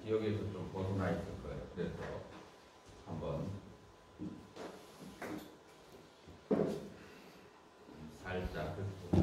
기억에서 좀 벗어나 있을 거예요. 그래서 한번 살짝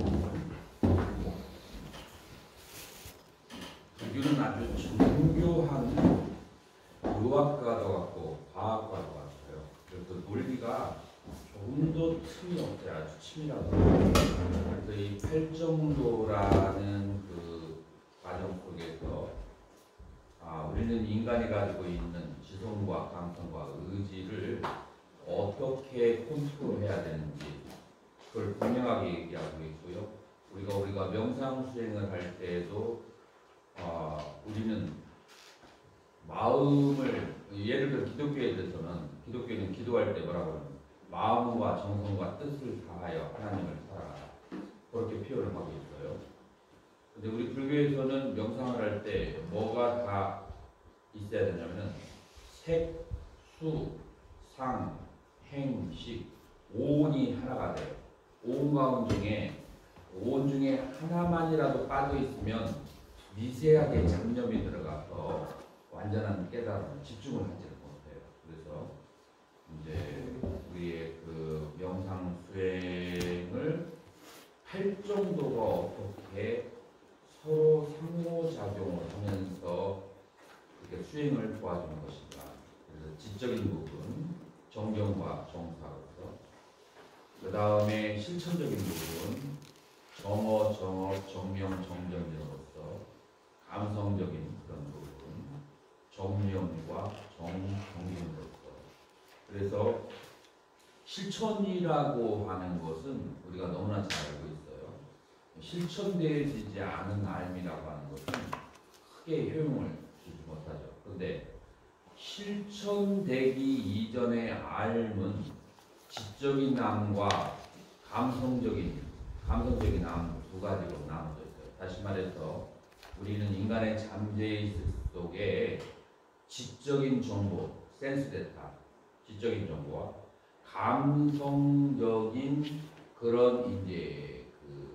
불교는 아주 정교한 의학과도 같고 과학과도 같아요. 그래서 논리가 조금도 틈이 없어요. 아주 치밀하고. 그래서 이 팔정도라는 그 과정 속에서 우리는 인간이 가지고 있는 지성과 감성과 의지를 어떻게 컨트롤해야 되는지 그걸 분명하게 얘기하고 있고요. 우리가 명상 수행을 할 때에도 우리는 마음을 예를 들어 기독교에 대해서는 기독교는 기도할 때 뭐라고 하냐면 마음과 정성과 뜻을 다하여 하나님을 사랑하라 그렇게 표현을 하고 있어요. 근데 우리 불교에서는 명상을 할 때 뭐가 다 있어야 되냐면은 색, 수, 상, 행, 식 오온이 하나가 돼요. 오온 중에 하나만이라도 빠져 있으면 미세하게 잡념이 들어가서 완전한 깨달음, 집중을 하지는 못해요. 그래서 이제 우리의 그 명상 수행을 할 정도가 어떻게 서로 상호작용을 하면서 이렇게 수행을 도와주는 것인가. 그래서 지적인 부분, 정경과 정사로서, 그 다음에 실천적인 부분, 정어, 정업, 정명, 정정으로서, 감성적인 그런 부분, 정명과 정경으로서. 그래서 실천이라고 하는 것은 우리가 너무나 잘 알고 있어요. 실천되어지지 않은 삶이라고 하는 것은 크게 효용을 주지 못하죠. 그런데 실천되기 이전의 삶은 지적인 삶과 감성적인 삶 두 가지로 나눠져 있어요. 다시 말해서 우리는 인간의 잠재의식 속에 지적인 정보, 센스 데이터, 지적인 정보와 감성적인 그런 이제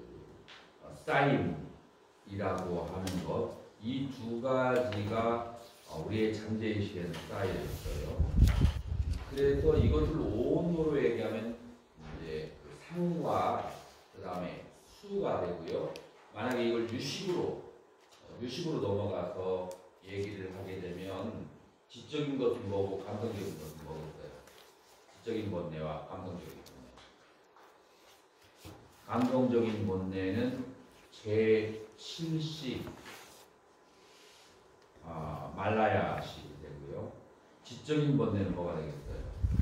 쌓임이라고 하는 것, 이 두 가지가 우리의 잠재의식에는 쌓여 있어요. 그래서 이것을 오온으로 얘기하면 이제 상과 그 다음에 수가 되고요. 만약에 이걸 유식으로 넘어가서 얘기를 하게 되면 지적인 것은 뭐고 감성적인 것은 뭐겠어요? 지적인 본내와 감성적인 본내. 감성적인 본내는 제7식 말라야식이 되고요. 지적인 본내는 뭐가 되겠어요?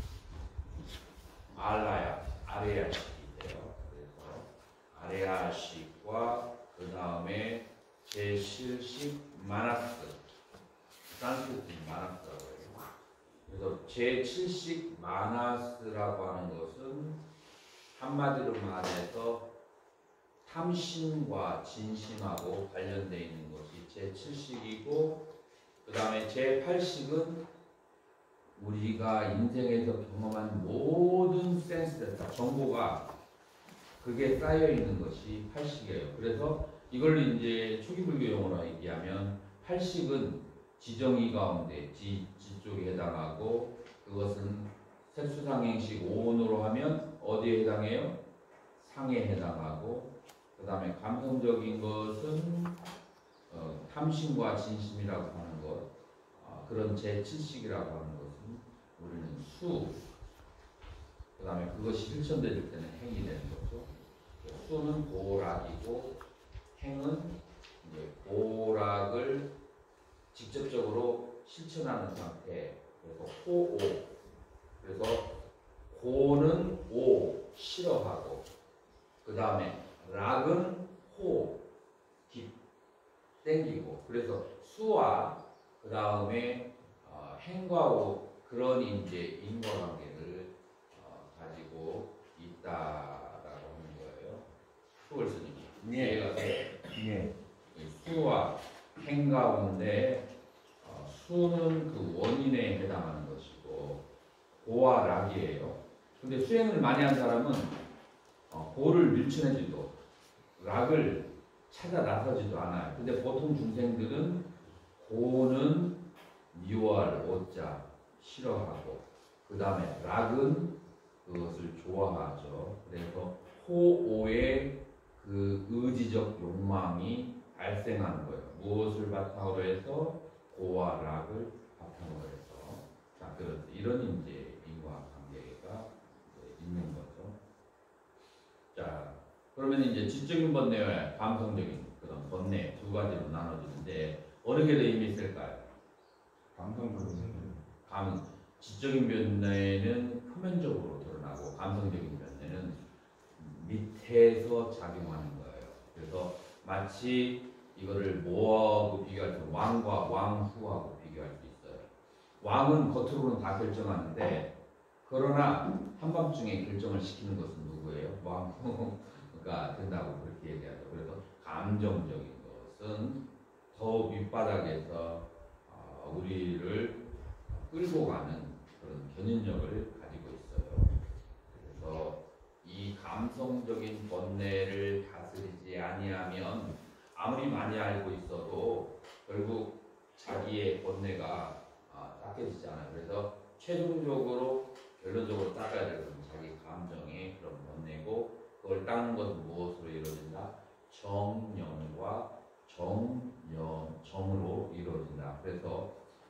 아레야식이 돼요. 그래서 아레야식과 그 다음에 제7식 마나스, 산스크리트 마나스라고 해요. 그래서 제7식 마나스라고 하는 것은 한마디로 말해서 탐심과 진심하고 관련되어 있는 것이 제7식이고, 그 다음에 제8식은 우리가 인생에서 경험한 모든 센스 데이터, 정보가 그게 쌓여 있는 것이 8식이에요. 그래서 이걸 이제 초기불교 용어로 얘기하면 8식은 지정의 가운데 지 쪽에 해당하고, 그것은 색수상행식 오온으로 하면 어디에 해당해요? 상에 해당하고, 그 다음에 감성적인 것은 탐심과 진심이라고 하는 것, 그런 제7식이라고 하는 것은 우리는 수, 그 다음에 그것이 실천될 때는 행이 되는 거죠. 수는 보락이고, 행은 이제 보락을 직접적으로 실천하는 상태. 그래서 호오. 그래서 고는 오, 싫어하고, 그 다음에 락은 호, 땡기고. 그래서 수와 그 다음에 행과 오, 그런 이제 인과관계를 가지고 있다라고 하는 거예요. 수월 스님이. 예. 수와 행 가운데 수는 그 원인에 해당하는 것이고 고와 락이에요. 근데 수행을 많이 한 사람은 고를 밀쳐내지도 락을 찾아 나서지도 않아요. 근데 보통 중생들은 고는 미워할 오자 싫어하고, 그 다음에 락은 그것을 좋아하죠. 그래서 호오의 그 의지적 욕망이 발생하는 거예요. 무엇을 바탕으로 해서 고와 락을 바탕으로 해서. 자, 그래서 이런 이제 인과관계가 있는 거죠. 자, 그러면 이제 지적인 번뇌와 감성적인 그런 번뇌 두 가지로 나눠지는데 어느 게 더 힘이 있을까요? 지적인 번뇌는 표면적으로 드러나고 감성적인 번뇌는 밑에서 작용하는 거예요. 그래서 마치 이거를 뭐하고 비교할 때 왕과 왕후하고 비교할 수 있어요. 왕은 겉으로는 다 결정하는데 그러나 한밤중에 결정을 시키는 것은 누구예요? 왕후가 된다고 그렇게 얘기하죠. 그래서 감정적인 것은 더 밑바닥에서 우리를 끌고 가는 그런 견인력을 가지고 있어요. 그래서 이 감성적인 번뇌를 다스리지 아니하면 아무리 많이 알고 있어도 결국 자기의 번뇌가 닦여지지 않아요. 그래서 최종적으로 결론적으로 닦아야 될 것은 자기 감정의 그런 번뇌고, 그걸 닦는 것은 무엇으로 이루어진다? 정령과 정으로 이루어진다. 그래서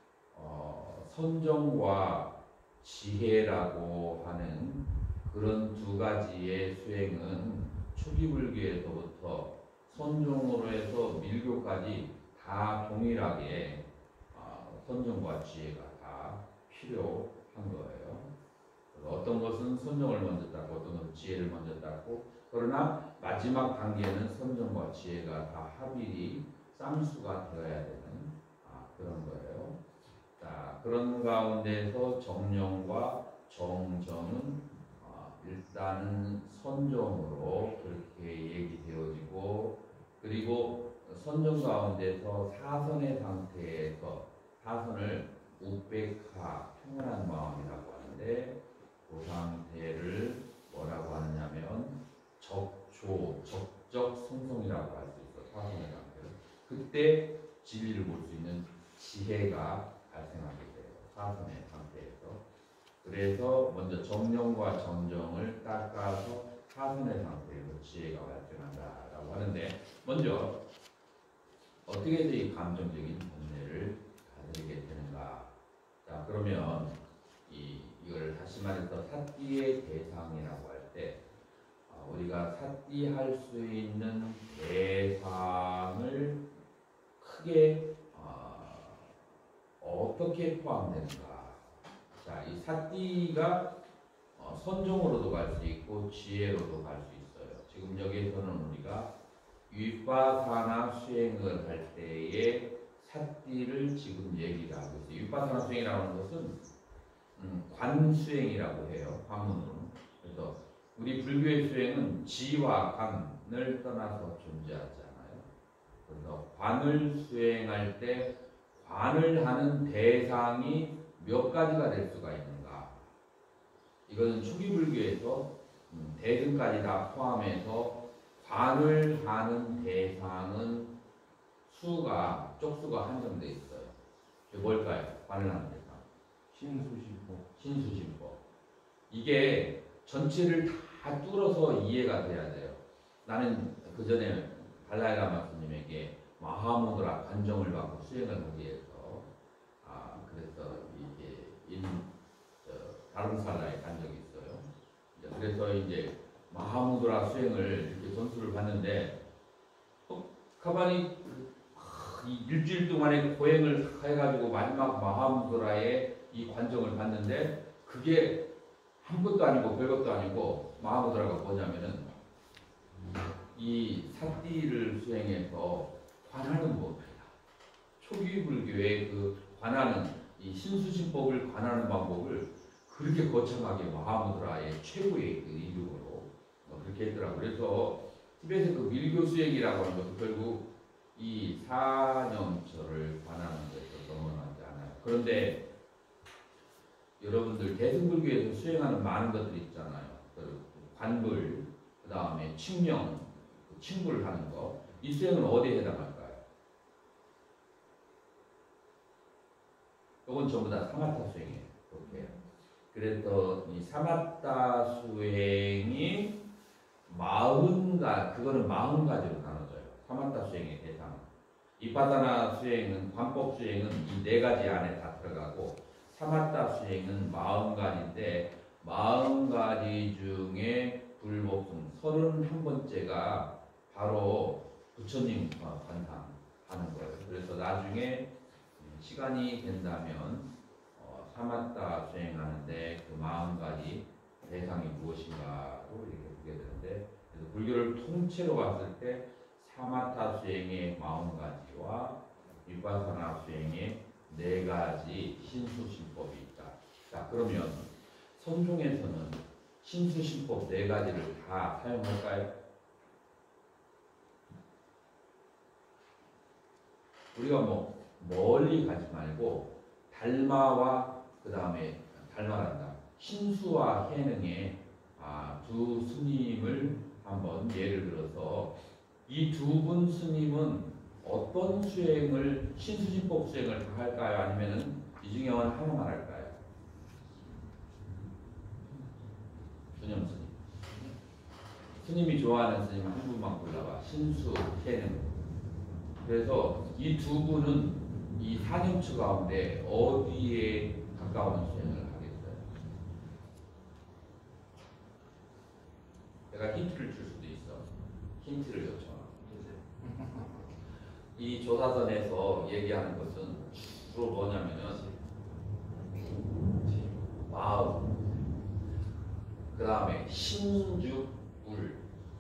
선정과 지혜라고 하는 그런 두 가지의 수행은 초기 불교에서부터 선종으로 해서 밀교까지 다 동일하게 선정과 지혜가 다 필요한 거예요. 어떤 것은 선정을 먼저 닦고 어떤 것은 지혜를 먼저 닦고, 그러나 마지막 단계는 선정과 지혜가 다 합일이 쌍수가 되어야 되는 그런 거예요. 자, 그런 가운데서 정령과 정정은 일단은 선정으로 그렇게 얘기되어지고, 그리고 선정 가운데서 사선의 상태에서 사선을 우백하 평온한 마음이라고 하는데, 그 상태를 뭐라고 하느냐면 적적 성성이라고 할 수 있어. 사선의 상태를. 그때 진리를 볼 수 있는 지혜가 발생하게 돼요. 사선의 상태에서. 그래서 먼저 정령과 정정을 닦아서 사선의 상태에서 지혜가 발생한다라고 하는데, 먼저 어떻게 해서 이 감정적인 번뇌를 다스리게 되는가? 자, 그러면 이걸 다시 말해서 사띠의 대상이라고 할 때 우리가 사띠할 수 있는 대상을 크게 어떻게 포함되는가? 자, 이 사띠가 선정으로도 갈 수 있고 지혜로도 갈 수 있어요. 지금 여기에서는 우리가 위파사나 수행을 할 때의 사띠를 지금 얘기를 하고 있어요. 위파사나 수행이라고 하는 것은 관수행이라고 해요. 관문으로. 그래서 우리 불교의 수행은 지와 관을 떠나서 존재하지 않아요. 그래서 관을 수행할 때 관을 하는 대상이 몇 가지가 될 수가 있는가? 이것은 초기 불교에서 대승까지 다 포함해서 관을 하는 대상은 쪽수가 한정되어 있어요. 그게 뭘까요? 관을 하는 대상. 신수심법. 이게 전체를 다 뚫어서 이해가 돼야 돼요. 나는 그 전에 발라이라마 스님에게 마하무드라 관정을 받고 수행을 하기 위해서 그래서 이게 다름살라에 간 적이 있어요. 그래서 이제 마하무드라 수행을 이렇게 전수를 받는데 가만히 일주일 동안에 고행을 해가지고 마지막 마하무드라의 이 관정을 받는데 그게 아무것도 아니고 별것도 아니고 마하무드라가 뭐냐면은 이 사띠를 수행해서 관하는 법이다. 초기 불교의 그 관하는 이 신수심법을 관하는 방법을 그렇게 거창하게 마하무드라의 최고의 그 이름으로 그렇게 했더라고요. 그래서 티베트의 그 밀교 수행이라고 하는 것도 결국 이 사념처를 관하는 데서 넘어가지 않아요. 그런데 여러분들 대승불교에서 수행하는 많은 것들이 있잖아요. 그 관불, 그 다음에 칭명, 칭불 하는 거. 이 수행은 어디에 해당할까요? 이건 전부 다 사마타 수행이에요. 이렇게. 그래서 이 사마타 수행이 40가지, 그거는 40가지로 나눠져요. 사마타 수행의 대상. 이파사나 수행은, 관법 수행은 이 4가지 안에 다 들어가고, 사마타 수행은 40가지인데 40가지 중에 불법승 31번째가 바로 부처님 관상하는 거예요. 그래서 나중에 시간이 된다면 사마타 수행하는데 그 40가지 대상이 무엇인가로 이렇게 보게 되는데, 그래서 불교를 통째로 봤을 때 사마타 수행의 40가지와 위파사나 수행의 4가지 신수신법이 있다. 자, 그러면 선종에서는 신수신법 4가지를 다 사용할까요? 우리가 멀리 가지 말고 달마와 그 다음에 달마란다. 신수와 해능의 두 스님을 한번 예를 들어서 이 두 분 스님은 어떤 수행을 신수신법 수행을 다 할까요? 아니면은 이 중에 하나만 할까요? 수념 스님. 스님이 좋아하는 스님 한 분만 골라봐. 신수, 해능. 그래서 이 두 분은 이 4년초 가운데 어디에 가까운 수행을 하겠어요? 내가 힌트를 줄 수도 있어. 힌트를 요청하. 이 조사선에서 얘기하는 것은 주로 뭐냐면은 마음, 그 다음에 신죽불,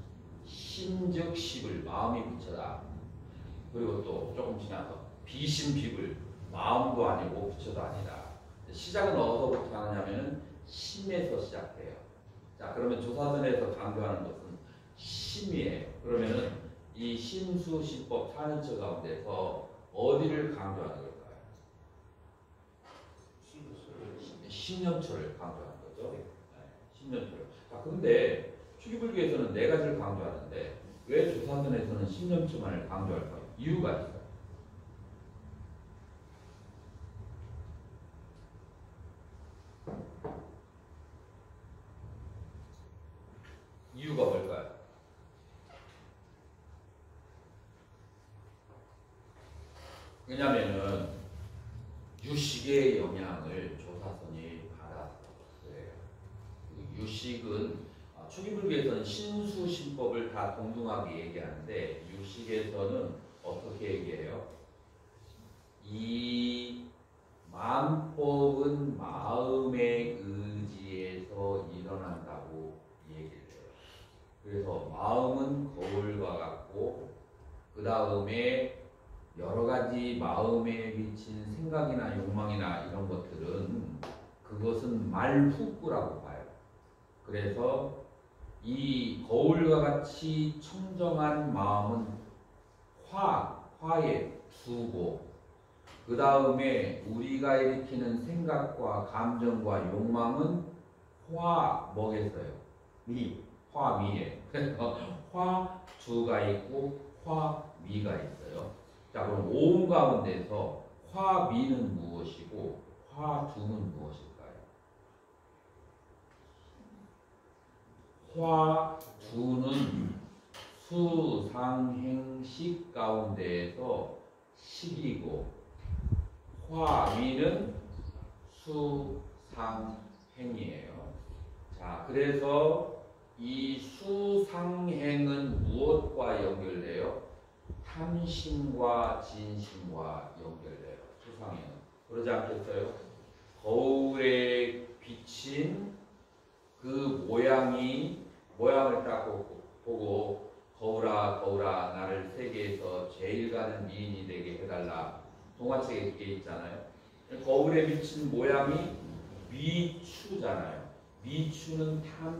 신즉십을 마음이 부처다. 그리고 또 조금 지나서 비심비불, 마음도 아니고 부처도 아니다. 시작은 어디서부터 하느냐면은 심에서 시작해요. 자, 그러면 조사선에서 강조하는 것은 심이에요. 그러면은 이 신수신법 4년처 가운데서 어디를 강조하는 걸까요? 신념처를 강조하는 거죠. 네, 신념처를. 자, 근데 초기불교에서는 4가지를 강조하는데 왜 조사선에서는 신념처만을 강조할까요? 이유가 있어요. 이유가 뭘까요? 왜냐면은 유식의 영향을 조사선이 받아서 그래요. 유식은 초기불교에서는 신수신법을 다 동등하게 얘기하는데 유식에서는 어떻게 얘기해요? 이 만법은 마음의 의지에서 일어난다고 얘기를 해요. 그래서 마음은 거울과 같고 그 다음에 여러 가지 마음에 미친 생각이나 욕망이나 이런 것들은 그것은 말후구라고 봐요. 그래서 이 거울과 같이 청정한 마음은 화에 두고 그 다음에 우리가 일으키는 생각과 감정과 욕망은 뭐겠어요? 화미에. 그래서 화두가 있고 화미가 있어요. 자, 그럼 오음 가운데서 화미는 무엇이고 화두는 무엇일까요? 화두는 수상행식 가운데에서 식이고 화미는 수상행이에요. 자, 그래서 이 수상행은 무엇과 연결돼요? 탐심과 진심과 연결돼요. 수상행은. 그러지 않겠어요? 거울에 비친 그 모양을 딱 보고 거울아 거울아 나를 세계에서 제일 가는 미인이 되게 해달라. 동화책에 그게 있잖아요. 거울에 비친 모양이 미추잖아요. 미추는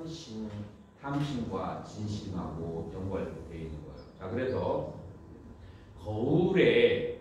탐심과 진심하고 연관되어 있는 거예요. 자, 그래서 거울에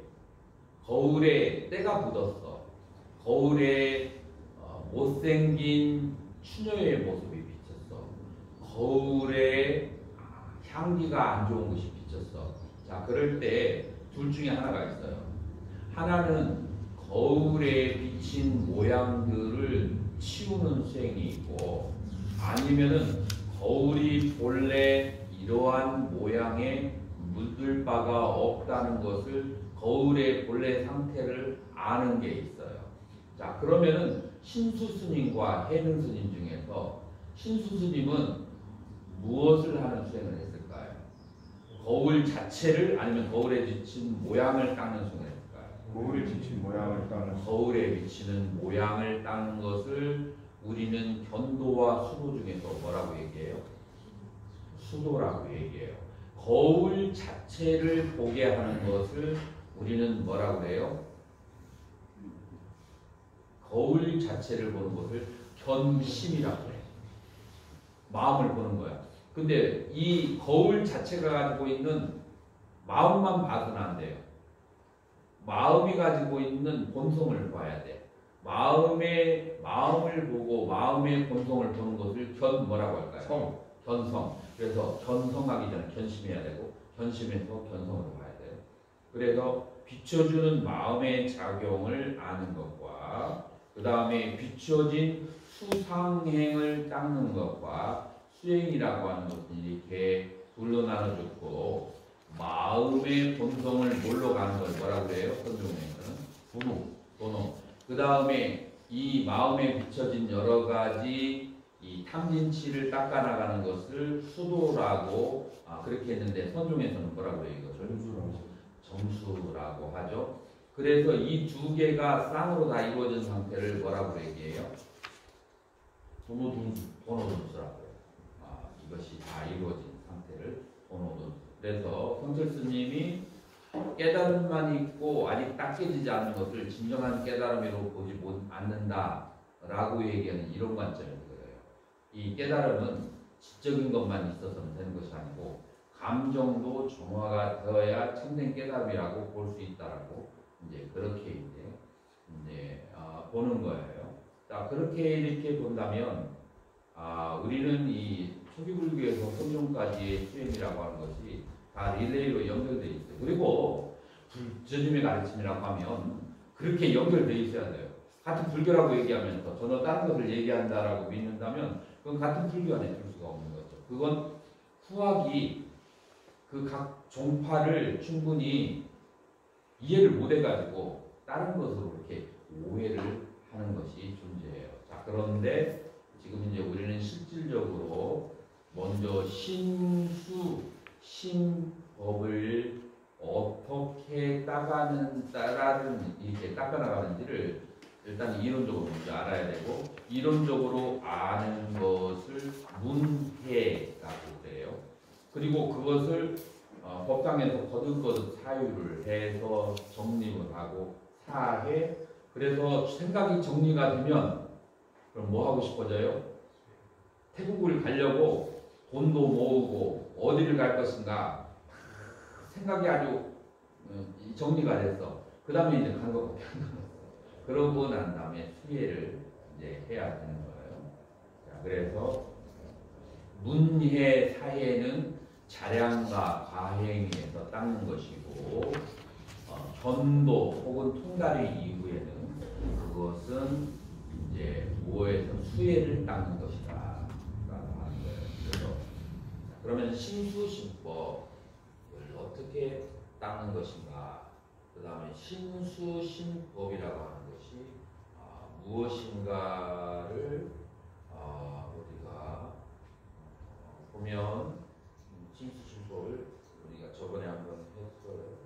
때가 묻었어. 거울에 못생긴 추녀의 모습이 비쳤어. 거울에 향기가 안 좋은 것이 비쳤어. 자, 그럴 때 둘 중에 하나가 있어요. 하나는 거울에 비친 모양들을 치우는 수행이 있고, 아니면은 거울이 본래 이러한 모양의 물들 바가 없다는 것을 거울의 본래 상태를 아는 게 있어요. 자, 그러면은 신수 스님과 해능 스님 중에서 신수 스님은 무엇을 하는 수행을 했을까요? 거울 자체를 아니면 거울에 비친 모양을 닦는 수행을 했을까요? 거울에 비친 모양을 따는 거울에 비치는 모양을 닦는 것을 우리는 견도와 수도 중에서 뭐라고 얘기해요? 수도라고 얘기해요. 거울 자체를 보게 하는 것을 우리는 뭐라고 해요? 거울 자체를 보는 것을 견심이라고 해요. 마음을 보는 거야. 근데 이 거울 자체가 가지고 있는 마음만 봐서는 안 돼요. 마음이 가지고 있는 본성을 봐야 돼. 마음을 보고 마음의 본성을 보는 것을 뭐라고 할까요? 견성. 그래서 견성하기 전에 견심해야 되고, 견심해서 견성으로 봐야 돼요. 그래서 비춰주는 마음의 작용을 아는 것과, 그 다음에 비춰진 수상행을 닦는 것과 수행이라고 하는 것은 이렇게 둘로 나눠졌고, 마음의 본성을 뭘로 가는 걸 뭐라고 그래요? 선종에서는 도노. 그 다음에 이 마음에 비춰진 여러 가지 이 탐진치를 닦아나가는 것을 수도라고 그렇게 했는데, 선종에서는 뭐라고 해요? 이거 점수라고 하죠. 그래서 이 두 개가 쌍으로 다 이루어진 상태를 뭐라고 얘기해요? 도노돈수라고 해요. 이것이 다 이루어진 상태를 도노돈수. 그래서 성철 스님이 깨달음만 있고 아직 닦여지지 않은 것을 진정한 깨달음으로 보지 않는다라고 얘기하는 이런 관점이 들어요. 이 깨달음은 지적인 것만 있어서는 되는 것이 아니고 감정도 정화가 되어야 참된 깨달음이라고 볼 수 있다라고 이제 그렇게 이제 보는 거예요. 자, 그렇게 이렇게 본다면 우리는 이 초기불교에서 선종까지의 수행이라고 하는 것이 다 릴레이로 연결되어 있어요. 그리고 불처님의 가르침이라고 하면 그렇게 연결되어 있어야 돼요. 같은 불교라고 얘기하면서 전혀 다른 것을 얘기한다라고 믿는다면 그건 같은 불교 안에 들 수가 없는 거죠. 그건 후학이 그 각 종파를 충분히 이해를 못 해가지고 다른 것으로 이렇게 오해를 하는 것이 존재해요. 자, 그런데 지금 이제 우리는 실질적으로 먼저 신법을 어떻게 이렇게 닦아나가는지를 일단 이론적으로 먼저 알아야 되고, 이론적으로 아는 것을 문해라고 그래요. 그리고 그것을 법당에서 거듭거듭 사유를 해서 정립을 하고 사해. 그래서 생각이 정리가 되면 그럼 뭐 하고 싶어져요? 태국을 가려고 돈도 모으고 어디를 갈 것인가 생각이 아주 정리가 됐어. 그 다음에 이제 가는 것밖에 안 남았어. 그러고 난 다음에 수혜를 이제 해야 되는 거예요. 자, 그래서 문해 사해는 자량과 과행에서 닦는 것이고, 전도 혹은 통달의 이후에는 그것은 이제 무엇에서 수혜를 닦는 것이다 라고 하는 거예요. 그래서 그러면 신수신법을 어떻게 닦는 것인가, 그 다음에 신수신법이라고 하는 것이 무엇인가를 우리가 보면, 신수신법을 우리가 저번에 한번 했어요.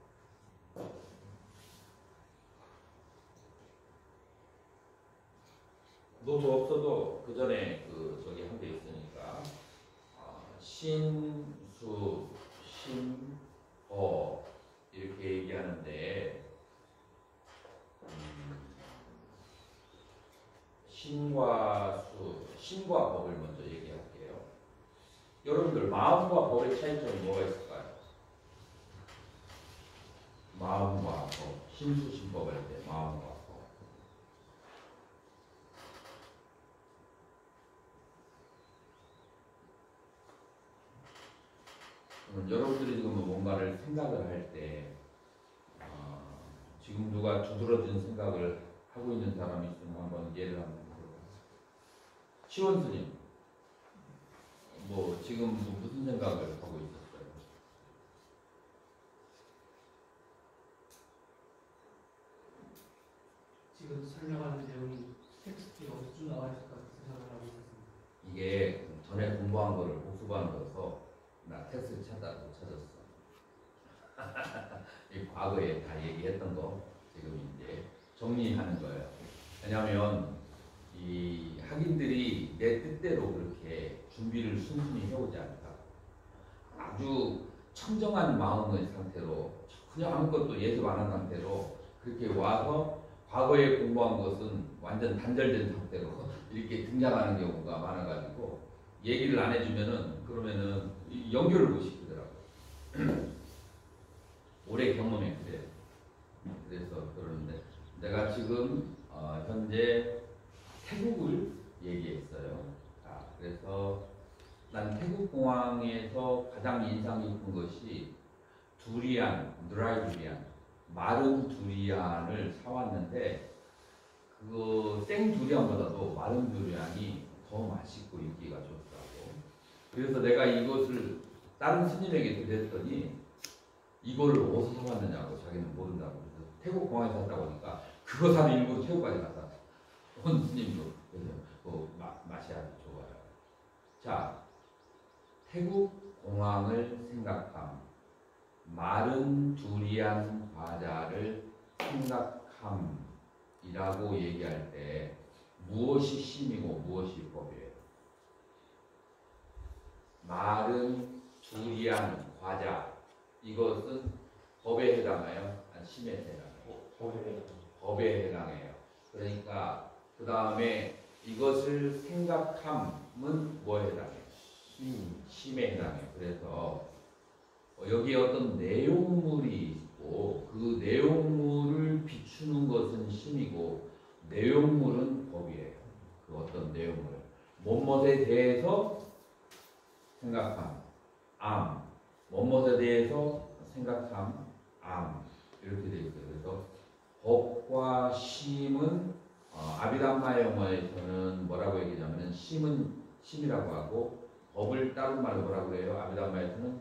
노트 없어도 그 전에 저기 한 게 있으니까 신수 신법 이렇게 얘기하는데, 신과 법을 먼저 얘기할게요. 여러분들 마음과 법의 차이점이 뭐가 있을까요? 마음과 법, 신수신법 할 때 마음과 법. 여러분들이 지금 뭔가를 생각을 할 때 지금 누가 두드러진 생각을 하고 있는 사람이 있으면 한번 예를 한번 들어보세요. 시원 스님, 뭐 지금 뭐 무슨 생각을 하고 있었어요? 지금 설명하는 내용이 텍스트에 어디서 나와 있을까 생각을 하고 있었습니다. 이게 전에 공부한 거를 복습하는 거라서 나 텍스트 찾다 못 찾았어. 이 과거에 다 얘기했던 거 지금 이제 정리하는 거예요. 왜냐하면 이 학인들이 내 뜻대로 그렇게 준비를 순순히 해오지 않다. 아주 청정한 마음의 상태로 그냥 아무것도 예습 안 한 상태로 그렇게 와서 과거에 공부한 것은 완전 단절된 상태로 이렇게 등장하는 경우가 많아가지고 얘기를 안 해주면은 그러면은 연결을 못 시키더라고요. 오래 경험해 그래. 그래서 그러는데 내가 지금 현재 태국을 얘기했어요. 자, 그래서 난 태국 공항에서 가장 인상 깊은 것이 두리안, 드라이 두리안, 마른 두리안을 사왔는데 그거 생 두리안보다도 마른 두리안이 더 맛있고 인기가 좋더라고. 그래서 내가 이것을 다른 스님에게 드렸더니 이거를 어디서 사왔느냐고 자기는 모른다고. 그래서 태국 공항에서 샀다고 하니까 그거 사면 일부러 태국까지 갔다. 온 스님도 그래서 맛이 아주 좋아요. 자, 태국 공항을 생각함, 마른 두리안 과자를 생각함이라고 얘기할 때 무엇이 심이고 무엇이 법이에요? 마른 두리안 과자 이것은 법에 해당해요? 아니 심에 해당해요? 법에 해당해요. 그러니까 그 다음에 이것을 생각함은 뭐에 해당해요? 심에 해당해요. 그래서 여기에 어떤 내용물이 있고 그 내용물을 비추는 것은 심이고 내용물은 법이에요. 그 어떤 내용물 뭐뭐에 대해서 생각함, 암 뭐뭐에 대해서 생각함, 암 이렇게 되어 있어요. 그래서 법과 심은 아비담마 영어에서는 뭐라고 얘기하냐면 심은 심이라고 하고 법을 다른 말로 뭐라고 해요? 아비담마에서는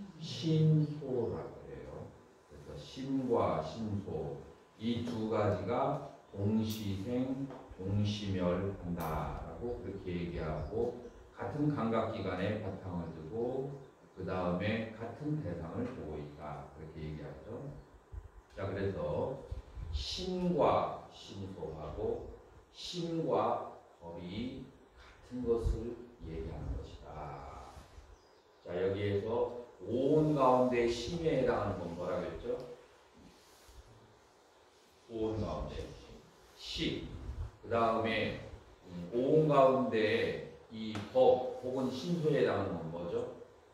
심소라고 해요. 그래서 심과 심소 이 두 가지가 동시생 동시멸한다라고 그렇게 얘기하고 같은 감각기관에 바탕을 두고 그 다음에 같은 대상을 보고 있다 그렇게 얘기하죠. 자, 그래서 심과 심소하고 심과 법이 같은 것을 얘기하는 것이다. 자, 여기에서 오온 가운데 심에 해당하는 건 뭐라고 했죠? 오온 가운데 심. 그 다음에 오온 가운데 이 법 혹은 심소에 해당하는 건 뭐죠?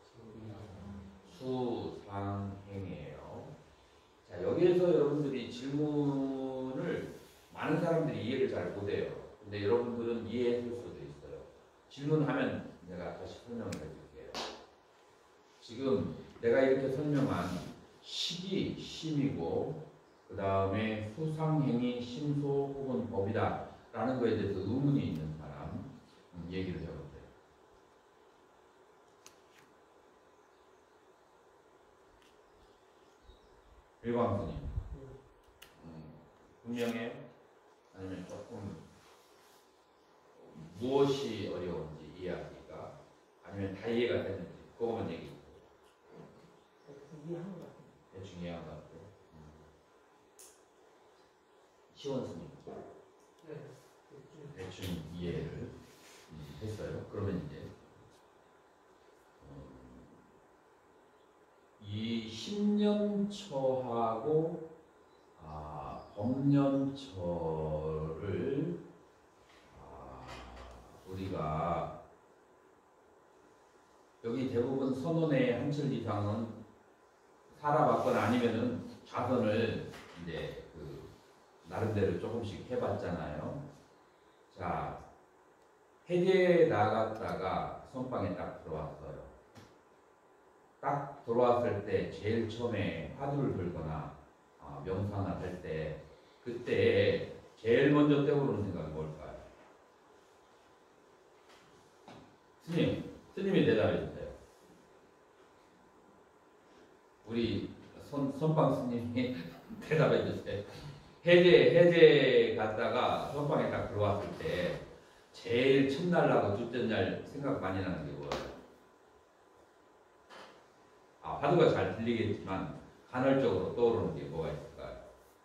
수상행이에요. 자, 여기에서 여러분들이 질문을 많은 사람들이 이해를 잘 못해요. 근데 여러분들은 이해했을 수도 있어요. 질문하면 내가 다시 설명을 해드릴게요. 지금 내가 이렇게 설명한 식이 심이고 그 다음에 수상행이 심소 혹은 법이다 라는 거에 대해서 의문이 있는 사람 얘기를 해보세요. 일광스님 분명해요? 아니면 조금 무엇이 어려운지 이해하기가 아니면 다 이해가 되는지 그거만 얘기해 주세요. 이해한 것 같아요. 대충 이해한 것 같아요. 시원스님 네. 대충 이해를 했어요. 그러면 이제 이 10년처하고 법년처를 우리가 여기 대부분 선원의 한철 이상은 살아봤거나 아니면은 좌선을 이제 그 나름대로 조금씩 해봤잖아요. 자, 해제에 나갔다가 선방에 딱 들어왔어요. 딱 들어왔을 때 제일 처음에 화두를 들거나 명상을 할 때 그때 제일 먼저 떠오르는 생각이 뭘까요? 스님이 대답해 주세요. 우리 선방 스님이 대답해 주세요. 해제 갔다가 선방에 딱 들어왔을 때 제일 첫날하고 둘째 날 생각 많이 나는 게 뭐예요? 화두가 잘 들리겠지만 간헐적으로 떠오르는 게 뭐가 있을까요?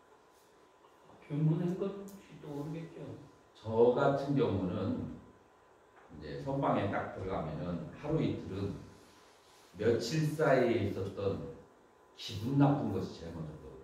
변문한 것이 떠오르겠죠. 저 같은 경우는 이제 선방에 딱 들어가면은 하루 이틀은 며칠 사이에 있었던 기분 나쁜 것이 제일 먼저 떠오르요.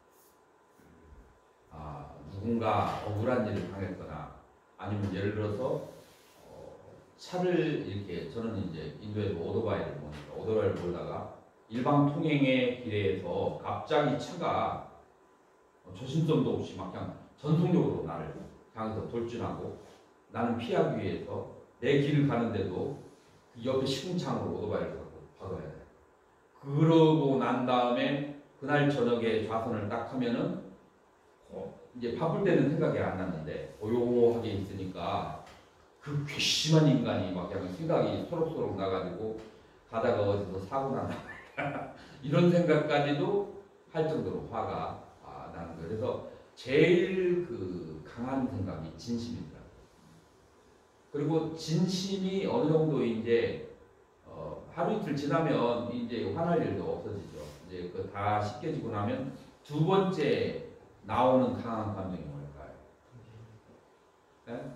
누군가 억울한 일을 당했거나 아니면 예를 들어서 차를 이렇게 저는 이제 인도에서 오토바이를 몰다가 일방 통행의 길에서 갑자기 차가 조심성도 없이 막 그냥 전속력으로 나를 향해서 돌진하고 나는 피하기 위해서 내 길을 가는데도 그 옆에 시궁창으로 오토바이를 갖고 박아야 돼. 그러고 난 다음에 그날 저녁에 좌선을 딱 하면은 이제 바쁠 때는 생각이 안 났는데 고요하게 있으니까 그 괘씸한 인간이 막 그냥 생각이 소록소록 나가지고 가다가 어디서 사고 나나 이런 생각까지도 할 정도로 화가 나는 거예요. 그래서 제일 그 강한 생각이 진심이더라고요. 그리고 진심이 어느 정도 이제 하루 이틀 지나면 이제 화날 일도 없어지죠. 이제 그 다 씻겨지고 나면 두 번째 나오는 강한 감정이 뭘까요? 네?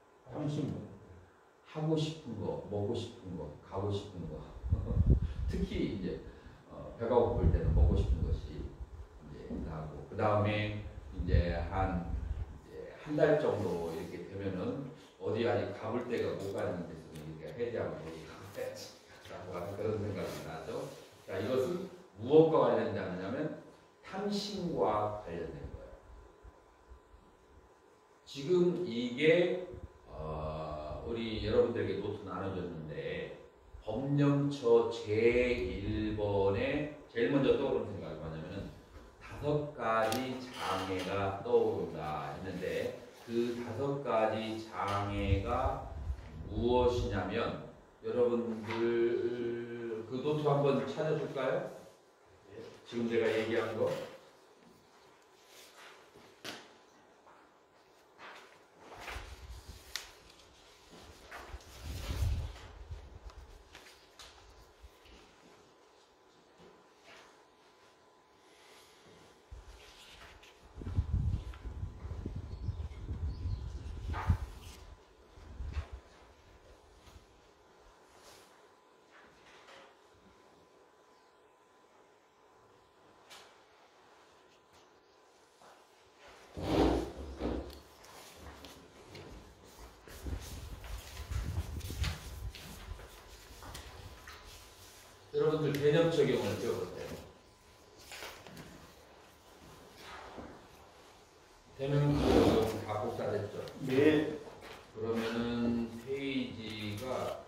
하고 싶은 거, 먹고 싶은 거, 가고 싶은 거. 특히 이제 배가 고플 때는 먹고 싶은 것이 이제 나고 그 다음에 이제 한 달 정도 이렇게 되면은 어디 아직 가볼 데가 못 가는 데서는 이렇게 해제하고 가야지라고 하는 그런 생각이 나죠. 자, 이것은 무엇과 관련되지 않느냐면 탐심과 관련된 거예요. 지금 이게 우리 여러분들에게 노트 나눠줬는데 법령처 제1번에 제일 먼저 떠오르는 생각이 뭐냐면 5가지 장애가 떠오른다 했는데 그 5가지 장애가 무엇이냐면 여러분들 그 노트 한번 찾아줄까요? 지금 제가 얘기한 거 여러분들 개념 적용을 배워보세요. 개념 적용 다 복사됐죠? 네. 그러면은 페이지가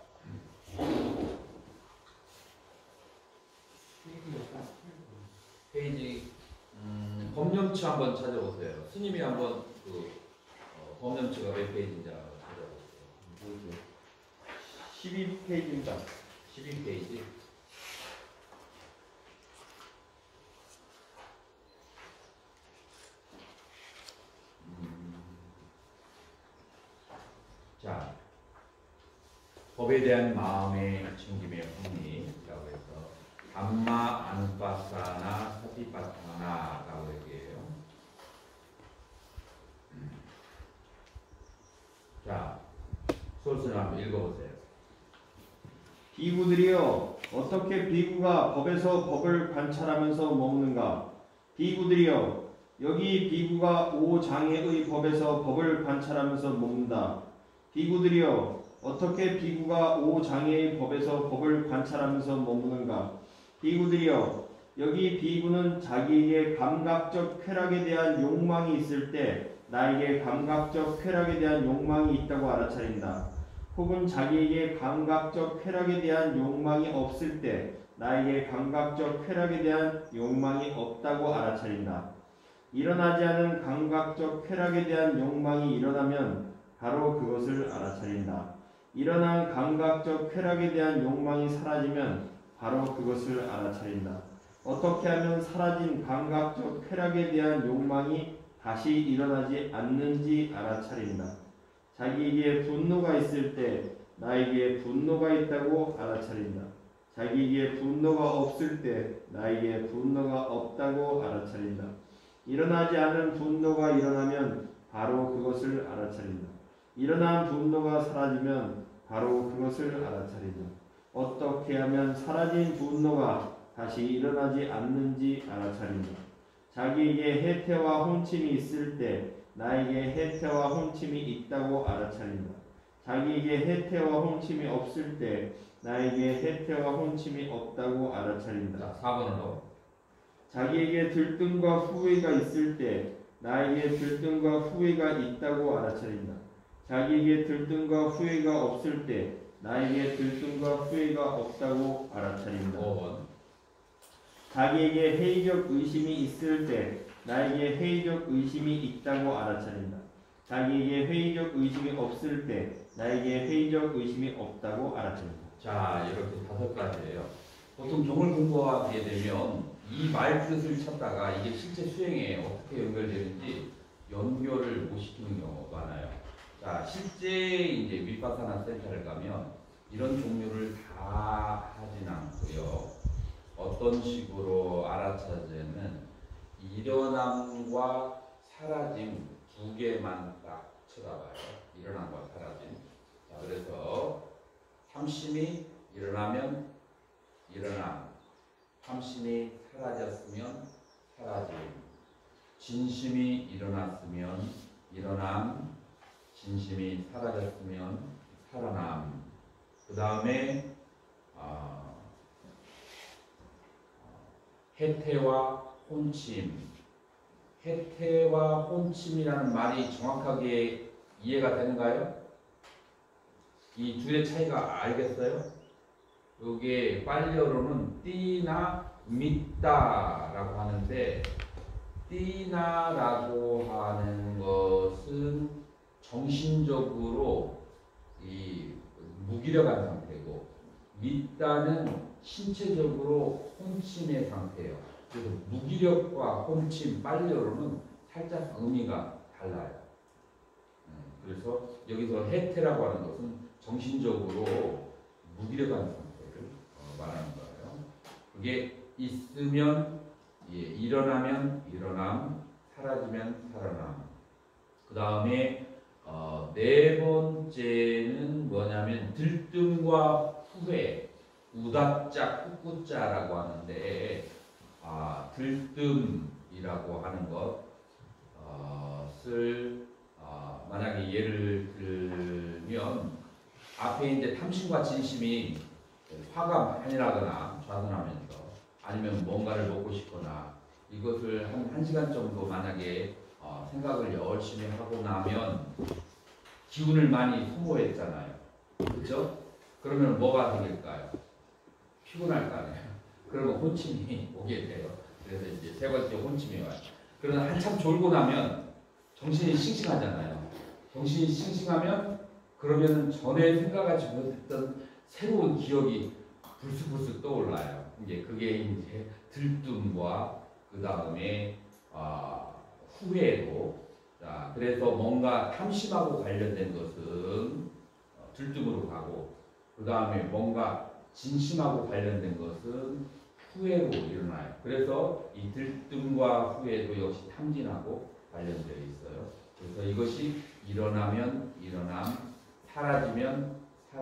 법령처 한번 찾아보세요. 스님이 한번 그 법령처가 몇 페이지인지 한번 찾아보세요. 12페이지입니다. 12페이지. 자, 법에 대한 마음의 챙김의 흥미라고 해서 담마 아누파사나 사티파타나라고 얘기해요. 자, 소스를 한번 읽어보세요. 비구들이여, 어떻게 비구가 법에서 법을 관찰하면서 먹는가? 비구들이여, 여기 비구가 5장애의 법에서 법을 관찰하면서 먹는다. 비구들이여, 어떻게 비구가 5장애의 법에서 법을 관찰하면서 먹는가? 비구들이여, 여기 비구는 자기에게 감각적 쾌락에 대한 욕망이 있을 때 나에게 감각적 쾌락에 대한 욕망이 있다고 알아차린다. 혹은 자기에게 감각적 쾌락에 대한 욕망이 없을 때 나에게 감각적 쾌락에 대한 욕망이 없다고 알아차린다. 일어나지 않은 감각적 쾌락에 대한 욕망이 일어나면 바로 그것을 알아차린다. 일어난 감각적 쾌락에 대한 욕망이 사라지면 바로 그것을 알아차린다. 어떻게 하면 사라진 감각적 쾌락에 대한 욕망이 다시 일어나지 않는지 알아차린다. 자기에게 분노가 있을 때 나에게 분노가 있다고 알아차린다. 자기에게 분노가 없을 때 나에게 분노가 없다고 알아차린다. 일어나지 않은 분노가 일어나면 바로 그것을 알아차린다. 일어난 분노가 사라지면 바로 그것을 알아차린다. 어떻게 하면 사라진 분노가 다시 일어나지 않는지 알아차린다. 자기에게 해태와 혼침이 있을 때 나에게 해태와 혼침이 있다고 알아차린다. 자기에게 해태와 혼침이 없을 때 나에게 해태와 혼침이 없다고 알아차린다. 자, 4번으로. 자기에게 들뜸과 후회가 있을 때 나에게 들뜸과 후회가 있다고 알아차린다. 자기에게 들뜸과 후회가 없을 때 나에게 들뜸과 후회가 없다고 알아차린다. 5번. 자기에게 회의적 의심이 있을 때 나에게 회의적 의심이 있다고 알아차린다. 자기에게 회의적 의심이 없을 때 나에게 회의적 의심이 없다고 알아차린다. 자, 이렇게 5가지예요. 보통 종을 공부하게 되면 이 말뜻을 찾다가 이게 실제 수행에 어떻게 연결되는지 연결을 못 시키는 경우가 많아요. 자, 실제 이제 윗바사나 센터를 가면 이런 종류를 다 하진 않고요. 어떤 식으로 알아차리냐면 일어남과 사라짐 두 개만 딱 쳐다봐요. 일어남과 사라짐. 자, 그래서 삼심이 일어나면 일어남, 삼심이 사라졌으면 사라짐, 진심이 일어났으면 일어남, 진심이 사라졌으면 살아남. 그 다음에 해태와 혼침. 해태와 혼침이라는 말이 정확하게 이해가 되는가요? 이 둘의 차이가 알겠어요? 이게 빨리어로는 띠나 믿다라고 하는데, 띠나라고 하는 것은 정신적으로 이 무기력한 상태고, 믿다는 신체적으로 혼침의 상태예요. 그래서 무기력과 혼침, 빨리어로는 살짝 의미가 달라요. 그래서 여기서 해태라고 하는 것은 정신적으로 무기력한 상태를 말하는 거예요. 그게 있으면 일어나면 일어남, 사라지면 살아남. 그 다음에 네 번째는 뭐냐면 들뜸과 후회, 우다짜 후꾸자라고 하는데, 들뜸이라고 하는 것을 만약에 예를 들면 앞에 이제 탐심과 진심이 화가 많이 나거나 좌선하면서 아니면 뭔가를 먹고 싶거나 이것을 한 1시간 정도 만약에 생각을 열심히 하고 나면 기운을 많이 소모했잖아요. 그렇죠? 그러면 뭐가 생길까요? 피곤할 거 아니에요. 그러면 혼침이 오게 돼요. 그래서 이제 세 번째 혼침이 와요. 그러나 한참 졸고 나면 정신이 싱싱하잖아요. 정신이 싱싱하면 그러면 전에 생각하지 못했던 새로운 기억이 불쑥불쑥 떠올라요. 이제 그게 이제 들뜸과 그 다음에 후회로. 자, 그래서 뭔가 탐심하고 관련된 것은 들뜸으로 가고, 그 다음에 뭔가 진심하고 관련된 것은 후회로 일어나요. 그래서 이 들뜸과 후회도 역시 탐진하고 관련되어 있어요. 그래서 이것이 일어나면 일어남, 사라지면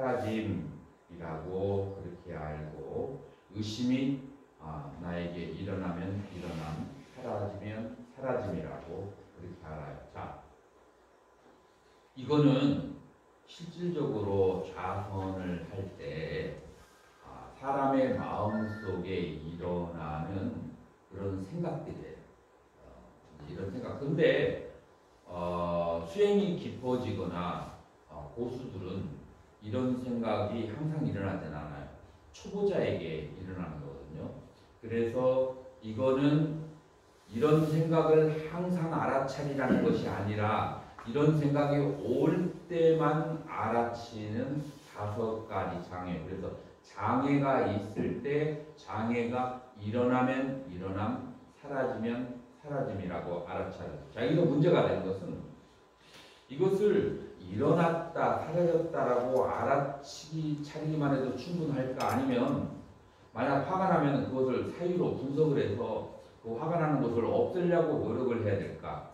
사라짐이라고 그렇게 알고, 의심이 나에게 일어나면 일어남, 사라지면 사라짐이라고 그렇게 알아요. 자, 이거는 실질적으로 좌선을 할 때 사람의 마음속에 일어나는 그런 생각들이에요. 이런 생각. 근데 수행이 깊어지거나 고수들은 이런 생각이 항상 일어나진 않아요. 초보자에게 일어나는 거거든요. 그래서 이거는 이런 생각을 항상 알아차리라는 것이 아니라 이런 생각이 올 때만 알아치는 5가지 장애. 그래서 장애가 있을 때 장애가 일어나면 일어남, 사라지면 사라짐이라고 알아차려요. 자, 여기서 문제가 되는 것은 이것을 일어났다, 사라졌다라고 차리기만 해도 충분할까? 아니면 만약 화가 나면 그것을 사유로 분석을 해서 그 화가 나는 것을 없애려고 노력을 해야 될까?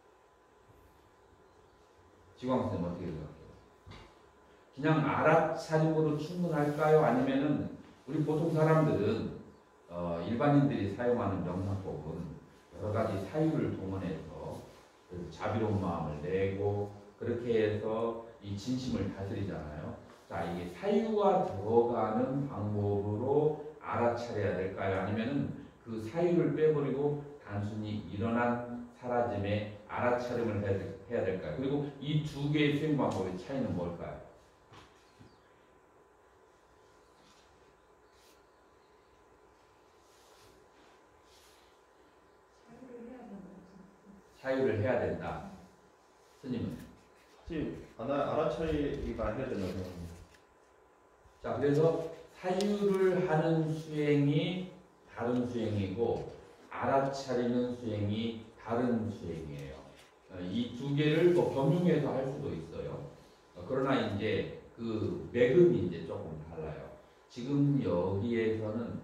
지광 선생님 어떻게 생각해요? 그냥 알아차림으로 충분할까요? 아니면은 우리 보통 사람들은 일반인들이 사용하는 명상법은 여러 가지 사유를 동원해서 그 자비로운 마음을 내고 그렇게 해서 이 진심을 다스리잖아요. 자, 이게 사유가 들어가는 방법으로 알아차려야 될까요? 아니면은 그 사유를 빼버리고 단순히 일어난 사라짐에 알아차림을 해야 될까요? 그리고 이 두 개의 수행 방법의 차이는 뭘까요? 사유를 해야 된다. 스님은? 사실 알아차리기가 해야 된다고 생각합니다. 자, 그래서 사유를 하는 수행이 다른 수행이고 알아차리는 수행이 다른 수행이에요. 이 두 개를 뭐 병용해서 할 수도 있어요. 그러나 이제 그 맥음이 이제 조금 달라요. 지금 여기에서는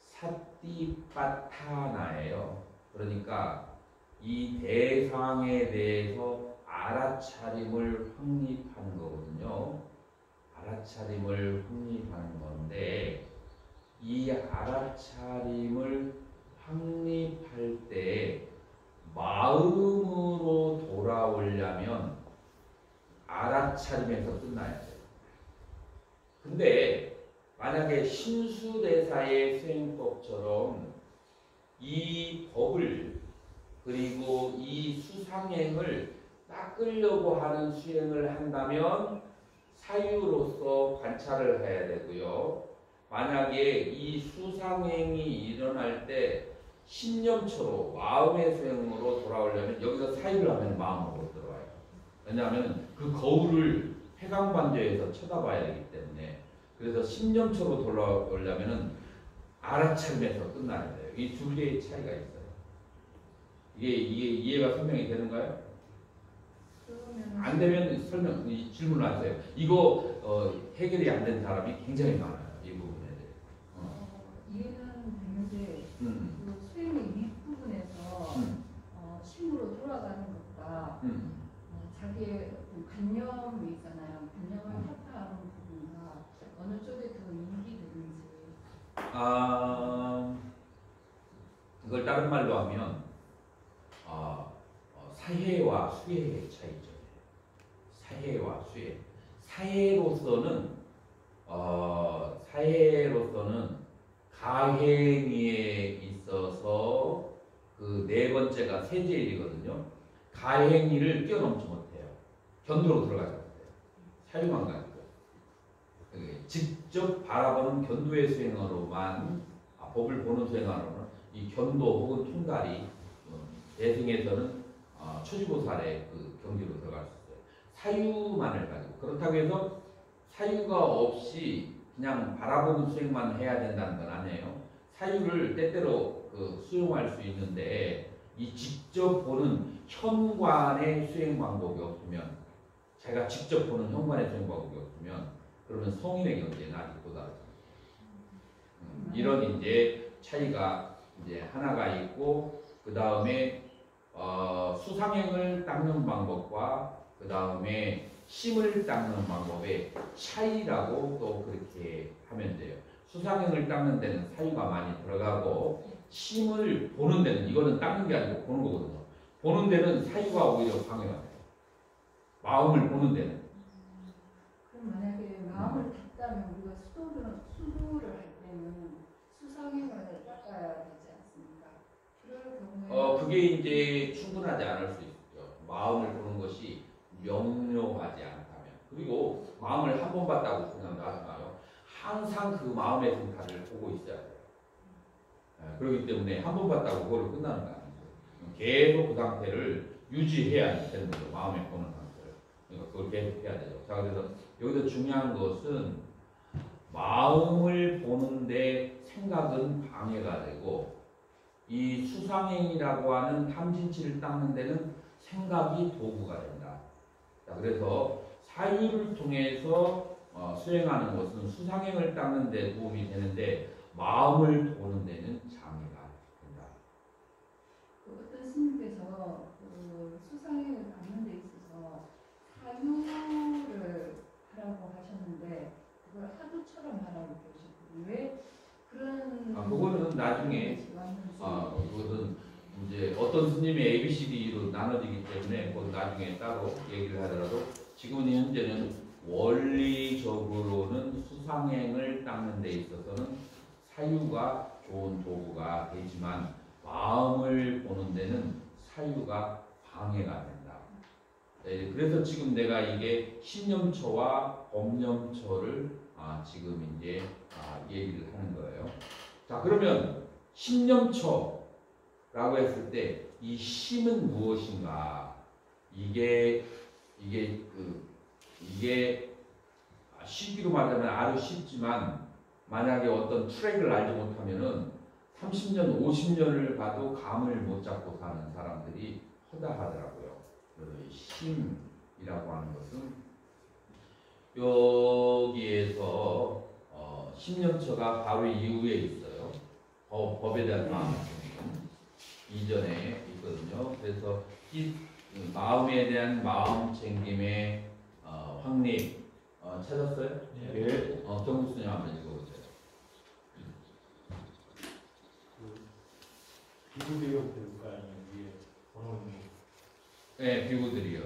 사띠빠타나예요. 그러니까 이 대상에 대해서 알아차림을 확립하는 거거든요. 알아차림을 확립하는 건데 이 알아차림을 확립할 때 마음으로 돌아오려면 알아차림에서 끝나야 돼요. 근데 만약에 신수대사의 수행법처럼 이 법을 그리고 이 수상행을 닦으려고 하는 수행을 한다면 사유로서 관찰을 해야 되고요. 만약에 이 수상행이 일어날 때 신념처로 마음의 수행으로 돌아오려면 여기서 사유를 하면 마음으로 들어와요. 왜냐하면 그 거울을 회광반조에서 쳐다봐야 되기 때문에 그래서 신념처로 돌아오려면 알아차림에서 끝나야 돼요. 이 두 개의 차이가 있어요. 이게 이해가 설명이 되는가요? 안 되면 질문을 하세요. 이거 해결이 안 된 사람이 굉장히 많아요. 이 부분에 대해. 이해는 되는데 그 수행의 윗부분에서 심으로 돌아가는 것과 자기의 그 관념이 있잖아요. 관념을 타파하는 부분과 어느 쪽에 더 이익이 되는지. 이걸 다른 말로 하면 사해와 수해의 차이죠. 사해와 수해. 사해로서는 가행위에 있어서 그 네 번째가 세제일이거든요. 가행위를 뛰어넘지 못해요. 견도로 들어가지 못해요. 사유만 가지고. 직접 바라보는 견도의 수행으로만 법을 보는 수행으로는 이 견도 혹은 통달이 대승에서는 초지보살의 그 경지로 들어갈 수 있어요. 사유만을 가지고. 그렇다고 해서 사유가 없이 그냥 바라보는 수행만 해야 된다는 건 아니에요. 사유를 때때로 수용할 수 있는데 이 직접 보는 현관의 수행 방법이 없으면 제가 직접 보는 현관의 수행 방법이 없으면 그러면 성인의 경지에는 아직 도달하지 않습니다. 이런 이제 차이가 이제 하나가 있고 그 다음에 수상행을 닦는 방법과 그 다음에 심을 닦는 방법의 차이라고 또 그렇게 하면 돼요. 수상행을 닦는 데는 사유가 많이 들어가고 심을 보는 데는 이거는 닦는 게 아니고 보는 거거든요. 보는 데는 사유가 오히려 방해가 돼요. 마음을 보는 데는. 그럼 만약에 마음을 닫다면 우리가 수도를 할 때는 수상행을 닦아야 되지 않습니까? 그럴 경우에 그게 이제 충분하지 않을 수 있죠. 마음을 보는 것이 명료하지 않다면. 그리고 마음을 한 번 봤다고 그냥 놔두나요? 항상 그 마음의 생사를 보고 있어야 돼요. 그렇기 때문에 한 번 봤다고 그걸로 끝나는 거 아니죠. 계속 그 상태를 유지해야 되는 거죠. 마음에 보는 상태를. 그러니까 그걸 계속 해야 되죠. 자, 그래서 여기서 중요한 것은 마음을 보는데 생각은 방해가 되고 이 수상행이라고 하는 탐진치를 닦는 데는 생각이 도구가 된다. 자, 그래서 사유를 통해서 수행하는 것은 수상행을 닦는 데 도움이 되는데 마음을 보는 데는 장애가 된다. 그 어떤 스님께서 그 수상행을 닦는 데 있어서 사유를 하라고 하셨는데 그걸 하두처럼 하라고 그러셨거든요. 왜 그런 그거는 나중에 그것은 이제 어떤 스님의 ABCD로 나눠지기 때문에 그건 나중에 따로 얘기를 하더라도 지금 현재는 원리적으로는 수상행을 닦는 데 있어서는 사유가 좋은 도구가 되지만 마음을 보는 데는 사유가 방해가 된다. 네, 그래서 지금 내가 이게 신념처와 법념처를 지금 이제 얘기를 하는 거예요. 자, 그러면 신념처라고 했을 때 이 심은 무엇인가? 이게 쉽기로 말하면 아주 쉽지만 만약에 어떤 트랙을 알지 못하면은 30년, 50년을 가도 감을 못 잡고 사는 사람들이 허다하더라고요. 그래서 이 심이라고 하는 것은 여기에서 신념처가 바로 이후에 있어요. 법에 대한 마음 이전에 있거든요. 그래서 이 마음에 대한 마음 챙김의 확립 찾았어요? 예. 정국수님 한번 읽어보세요. 비구리로 될까요? 위에 번호는 네, 비구들이요.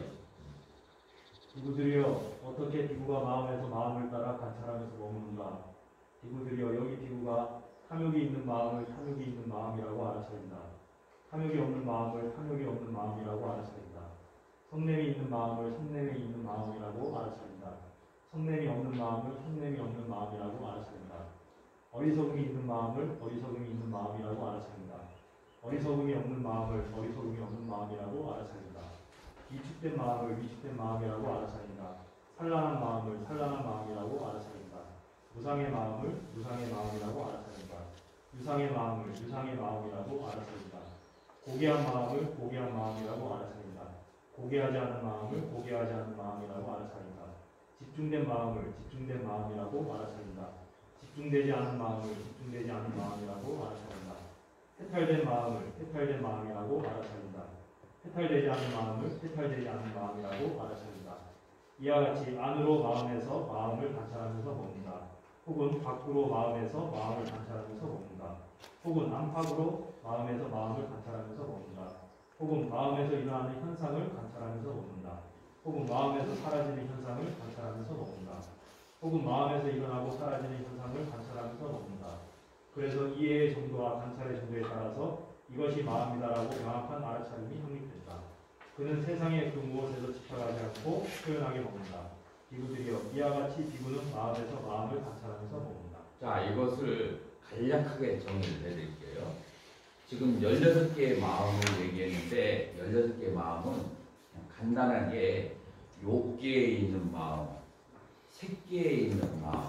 비구들이여 어떻게 비구가 마음에서 마음을 따라 관찰하면서 머무는가? 비구들이여 여기 비구가 탐욕이 있는 마음을 탐욕이 있는 마음이라고 알아차린다. 탐욕이 없는 마음을 탐욕이 없는 마음이라고 알아차린다. 성냄이 있는 마음을 성냄이 있는 마음이라고 알아차린다. 성냄이 없는 마음을 성냄이 없는 마음이라고 알아차린다. 어리석음이 있는 마음을 어리석음이 있는 마음이라고 알아차린다. 어리석음이 없는 마음을 어리석음이 없는 마음이라고 알아차린다. 위축된 마음을 위축된 마음이라고 알아차린다. 산란한 마음을 산란한 마음이라고 알아차린다. 무상의 마음을 무상의 마음이라고 알아차린다. 유상의 마음을 유상의 마음이라고 알아차린다. 고귀한 마음을 고귀한 마음이라고 알아차린다. 고귀하지 않은 마음을 고귀하지 않은 마음이라고 알아차린다. 집중된 마음을 집중된 마음이라고 알아차린다. 집중되지 않은 마음을 집중되지 않은 마음이라고 알아차린다. 해탈된 마음을 해탈된 마음이라고 알아차린다. 해탈되지 않은 마음을 해탈되지 않은 마음이라고 알아차린다. 이와 같이 안으로 마음에서 마음을 관찰하면서 먹는다. 혹은 밖으로 마음에서 마음을 관찰하면서 먹는다. 혹은 안팎으로 마음에서 마음을 관찰하면서 먹는다. 혹은 마음에서 일어나는 현상을 관찰하면서 먹는다. 혹은 마음에서 사라지는 현상을 관찰하면서 먹는다. 혹은 마음에서 일어나고 사라지는 현상을 관찰하면서 먹는다. 그래서 이해의 정도와 관찰의 정도에 따라서 이것이 마음이다라고 명확한 알아차림이 확립된다. 그는 세상의 그 무엇에도 집착하지 않고 표현하게 먹는다. 비구들이여 이와 같이 비구는 마음에서 마음을 관찰하면서 먹는다. 자, 이것을 간략하게 정리를 해드릴게요. 지금 16개의 마음을 얘기했는데 16개의 마음은 그냥 간단하게 욕계에 있는 마음, 색계에 있는 마음,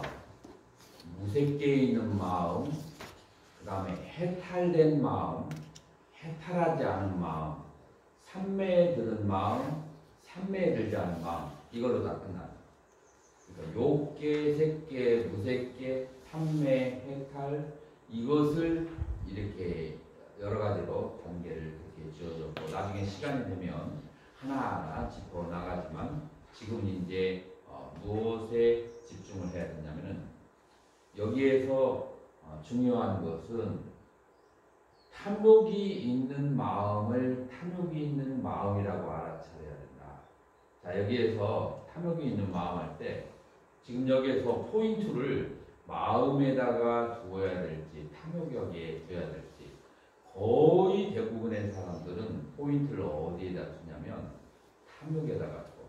무색계에 있는 마음, 그 다음에 해탈된 마음, 해탈하지 않은 마음, 삼매에 드는 마음, 삼매에 들지 않은 마음, 이걸로 다 끝납니다. 그러니까 욕계, 색계, 무색계, 삼매, 해탈, 이것을 이렇게 여러 가지로 단계를 이렇게 지어줬고 나중에 시간이 되면 하나하나 짚어 나가지만 지금 이제 무엇에 집중을 해야 되냐면은 여기에서 중요한 것은 탐욕이 있는 마음을 탐욕이 있는 마음이라고 알아차려야 된다. 자, 여기에서 탐욕이 있는 마음 할 때 지금 여기에서 포인트를 마음에다가 두어야 될지 탐욕에 두어야 될지 거의 대부분의 사람들은 포인트를 어디에다 두냐면 탐욕에다가 둬.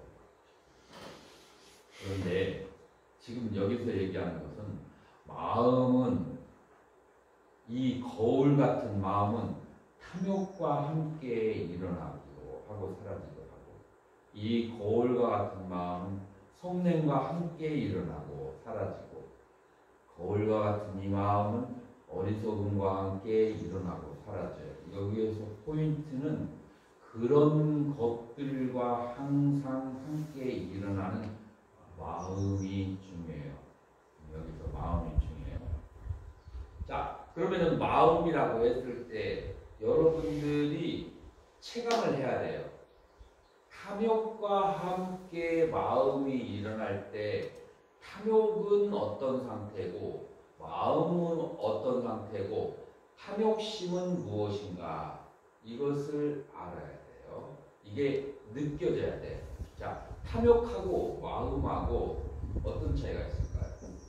그런데 지금 여기서 얘기하는 것은 마음은 이 거울 같은 마음은 탐욕과 함께 일어나기도 하고 사라지기도 하고, 이 거울과 같은 마음은 성령과 함께 일어나고 사라지고, 거울과 같은 이 마음은 어리석음과 함께 일어나고 사라져요. 여기에서 포인트는 그런 것들과 항상 함께 일어나는 마음이 중요해요. 여기서 마음이 중요해요. 자, 그러면은 마음이라고 했을 때 여러분들이 체감을 해야 돼요. 탐욕과 함께 마음이 일어날 때 탐욕은 어떤 상태고 마음은 어떤 상태고 탐욕심은 무엇인가, 이것을 알아야 돼요. 이게 느껴져야 돼. 자, 탐욕하고 마음하고 어떤 차이가 있을까요?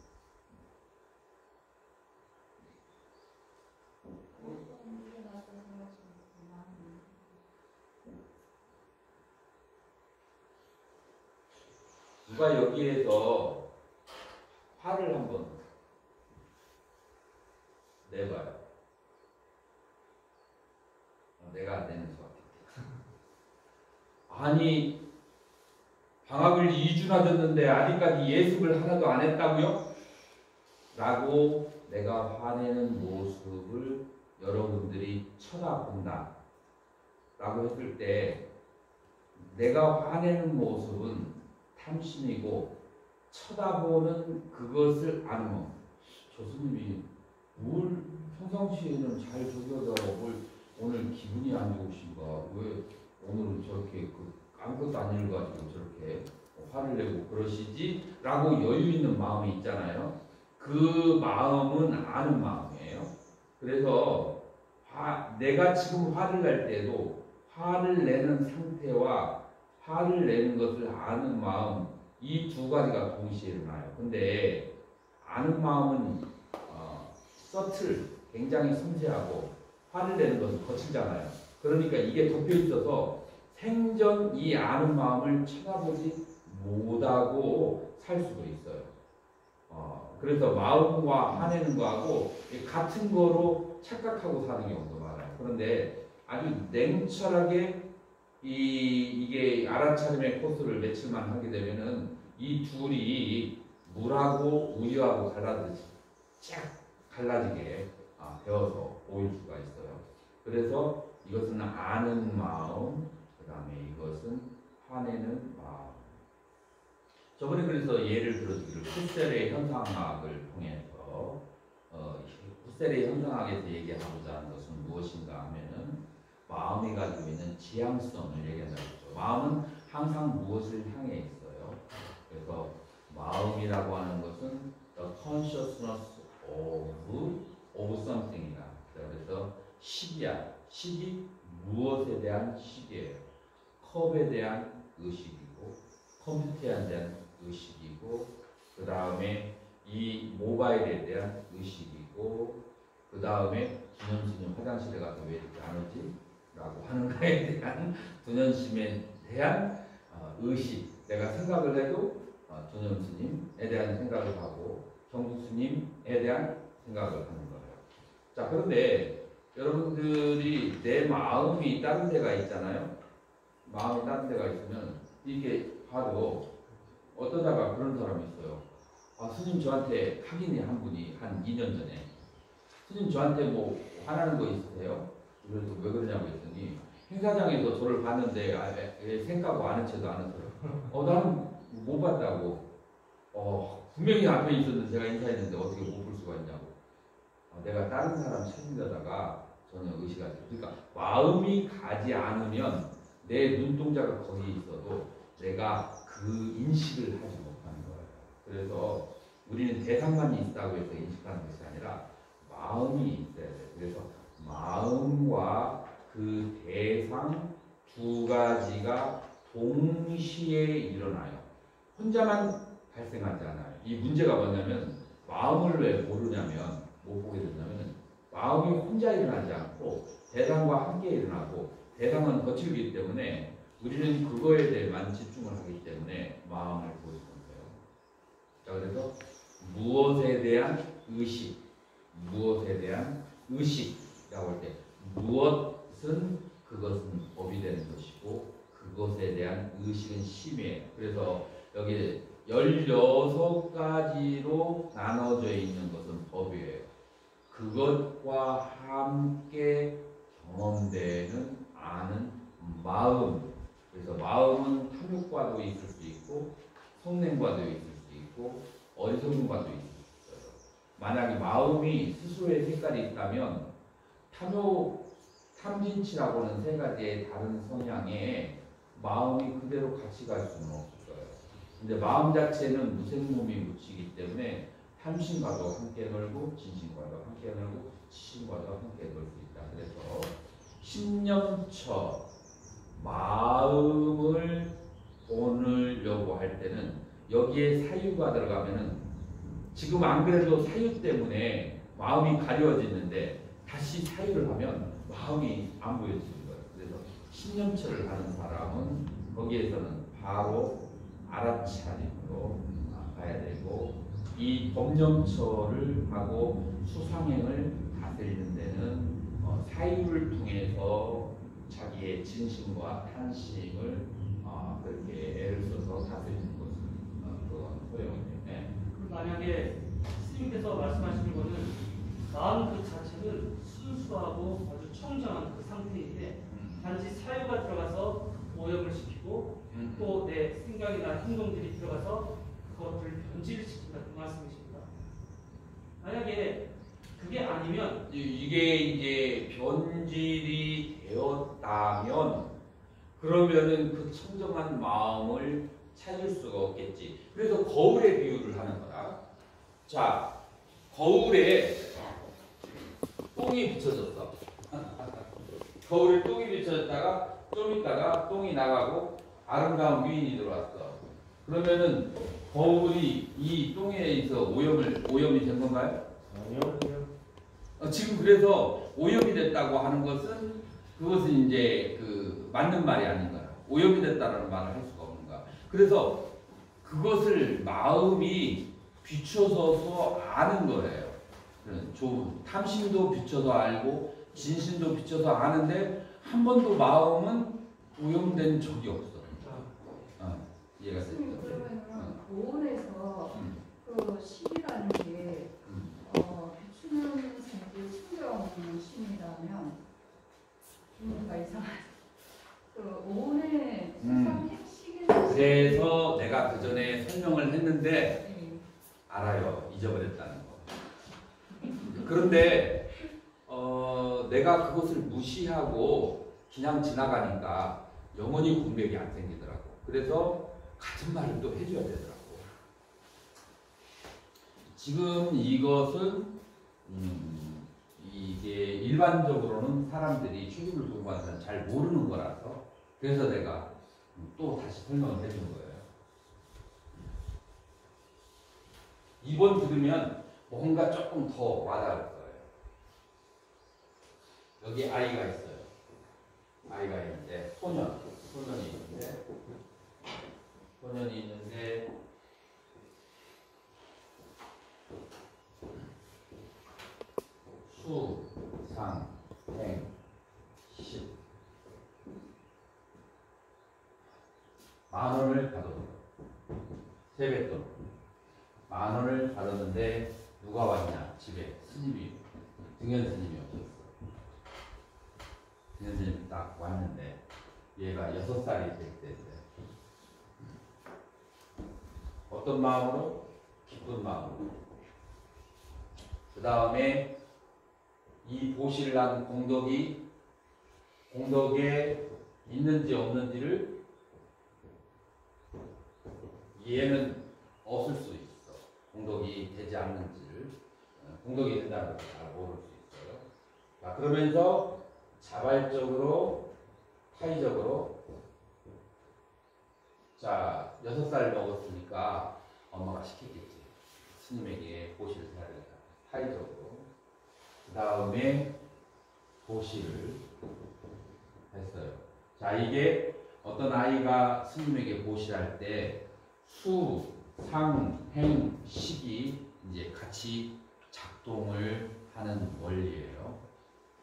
누가 여기에서 화를 한번 내봐요. 내가 안 내는 것 같아. 아니, 방학을 2주나 줬는데 아직까지 예습을 하나도 안 했다고요? 라고 내가 화내는 모습을 여러분들이 쳐다본다 라고 했을 때, 내가 화내는 모습은 탐심이고 쳐다보는 그것을 아는, 저 스님이 뭘 평상시에는 잘 저기하다가 뭘 오늘 기분이 안 좋으신가, 왜 오늘은 저렇게 아무것도 안 읽어가지고 저렇게 화를 내고 그러시지? 라고 여유 있는 마음이 있잖아요. 그 마음은 아는 마음이에요. 그래서 내가 지금 화를 낼 때도 화를 내는 상태와 화를 내는 것을 아는 마음, 이 두 가지가 동시에 일어나요. 근데 아는 마음은 서틀, 굉장히 섬세하고, 화를 내는 것은 거칠잖아요. 그러니까 이게 덮여 있어서 생전 이 아는 마음을 쳐다보지 못하고 살 수도 있어요. 그래서 마음과 화내는 거하고 같은 거로 착각하고 사는 경우도 많아요. 그런데 아주 냉철하게 이게 알아차림의 코스를 며칠만 하게 되면은 이 둘이 물하고 우유하고 갈라지게 되어서 보일 수가 있어요. 그래서 이것은 아는 마음, 그 다음에 이것은 화내는 마음. 저번에 그래서 예를 들어주기를, 후셀의 현상학을 통해서 후셀의 현상학에서 얘기하고자 하는 것은 무엇인가 하면은 마음이 가지고 있는 지향성을 얘기한다고 했죠. 마음은 항상 무엇을 향해 있어요. 그래서 마음이라고 하는 것은 the consciousness of something이다. 그래서 식이야. 식이 무엇에 대한 식이에요. 컵에 대한 의식이고, 컴퓨터에 대한 의식이고, 그 다음에 이 모바일에 대한 의식이고, 그 다음에 두년스님 화장실에 가서 왜 이렇게 안 오지? 라고 하는 거에 대한 두년스님에 대한 의식. 내가 생각을 해도 두년스님에 대한 생각을 하고, 경국스님에 대한 생각을 하는 거예요. 자, 그런데 여러분들이 내 마음이 다른 데가 있잖아요. 마음이 다른 데가 있으면 이게 바로 어떠다가 그런 사람이 있어요. 스님 저한테 확인이 한 분이 한 2년 전에, 스님 저한테 뭐 화나는 거 있으세요? 그래서 왜 그러냐고 했더니, 행사장에서 저를 봤는데 생각하고 아는 채도 안 했어요. 나는 못 봤다고. 분명히 앞에 있었는데 제가 인사했는데 어떻게 못 볼 수가 있냐고. 내가 다른 사람 챙기려다가 전혀 의식하지. 그러니까 마음이 가지 않으면 내 눈동자가 거기 있어도 내가 그 인식을 하지 못하는 거예요. 그래서 우리는 대상만이 있다고 해서 인식하는 것이 아니라 마음이 있어야 돼요. 그래서 마음과 그 대상 두 가지가 동시에 일어나요. 혼자만 발생하지 않아요. 이 문제가 뭐냐면, 마음을 왜 모르냐면, 못 보게 된다면, 마음이 혼자 일어나지 않고 대상과 함께 일어나고, 대상은 거칠기 때문에 우리는 그거에 대해만 집중을 하기 때문에 마음을 보시는 거예요. 자, 그래서 무엇에 대한 의식, 무엇에 대한 의식이라고 할 때 무엇 것은 그것은 법이 되는 것이고 그것에 대한 의식은 심해요. 그래서 여기 16가지로 나눠져 있는 것은 법이에요. 그것과 함께 경험되는 아는 마음. 그래서 마음은 탐욕과도 있을 수 있고 성냄과도 있을 수 있고 어리석음과도 있을 수 있어요. 만약에 마음이 스스로의 색깔이 있다면 탐진치라고 하는 세 가지의 다른 성향에 마음이 그대로 같이 갈 수는 없을 거예요. 근데 마음 자체는 무생몸이 묻히기 때문에 탐심과도 함께 놀고 진심과도 함께 놀고 치심과도 함께 놀 수 있다. 그래서 신념처 마음을 보느려고 할 때는 여기에 사유가 들어가면은 지금 안 그래도 사유 때문에 마음이 가려워지는데 다시 사유를 하면 마음이 안 보여지는 거예요. 그래서 신념처를 하는 사람은 거기에서는 바로 알아차림으로 가야 되고 이 법념처를 하고 수상행을 다스리는 데는 사유를 통해서 자기의 진심과 탄심을 그렇게 애를 써서 다스리는 것은 그건 소용이에요. 네. 만약에 스님께서 말씀하시는 거는 마음 그 자체는 순수하고 아주 청정한 그 상태인데 단지 사유가 들어가서 오염을 시키고 또 내 생각이나 행동들이 들어가서 그것을 변질시킨다 그 말씀이십니다. 만약에 그게 아니면 이게 이제 변질이 되었다면 그러면은 그 청정한 마음을 찾을 수가 없겠지. 그래서 거울에 비유를 하는 거다. 자, 거울에 똥이 비춰졌어. 거울에 똥이 비춰졌다가 좀 있다가 똥이 나가고 아름다운 위인이 들어왔어. 그러면은 거울이 이 똥에 있어 오염이 된 건가요? 아니요. 지금 그래서 오염이 됐다고 하는 것은 그것은 이제 그 맞는 말이 아닌 거야. 오염이 됐다라는 말을 할 수가 없는 거야. 그래서 그것을 마음이 비춰서서 아는 거예요. 좀 탐심도 비춰서 알고 진심도 비춰서 아는데 한 번도 마음은 오염된 적이 없어. 이해가 됐죠? 그러면 고온에서 그 심이라는 게 비추는 생기 신경 심이라면 뭔가 이상한 그 오온의 세상 핵심이 그래서 내가 그 전에 설명을 했는데 네. 알아요. 잊어버렸다는 거. 그런데 내가 그것을 무시하고 그냥 지나가니까 영원히 공백이 안 생기더라고. 그래서 같은 말을 또 해줘야 되더라고. 지금 이것은 이게 일반적으로는 사람들이 출입을 공부하는 사람 잘 모르는 거라서 그래서 내가 또 다시 설명을 해준 거예요. 이번 들으면 뭔가 조금 더 와닿을 거예요. 여기 아이가 있어요. 아이가 있는데 소년이 있는데 수, 상, 행, 십 10,000원을 받았어요. 세뱃돈 10,000원을 받았는데 누가 왔냐? 집에 스님이 등연 스님이 없었어. 등연 스님이 딱 왔는데 얘가 6살이 될 때인데 어떤 마음으로? 기쁜 마음으로. 그 다음에 이 보시를 한 공덕에 있는지 없는지를 얘는 없을 수 있어. 공덕이 되지 않는지를. 공덕이 된다는 것을 잘 모를 수 있어요. 자, 그러면서 자발적으로 타의적으로 자 6살 먹었으니까 엄마가 시키겠지. 스님에게 보시를 해야 되니까 타의적으로. 그 다음에 보시를 했어요. 자, 이게 어떤 아이가 스님에게 보시할 때 수, 상, 행, 식이 이제 같이 작동을 하는 원리예요.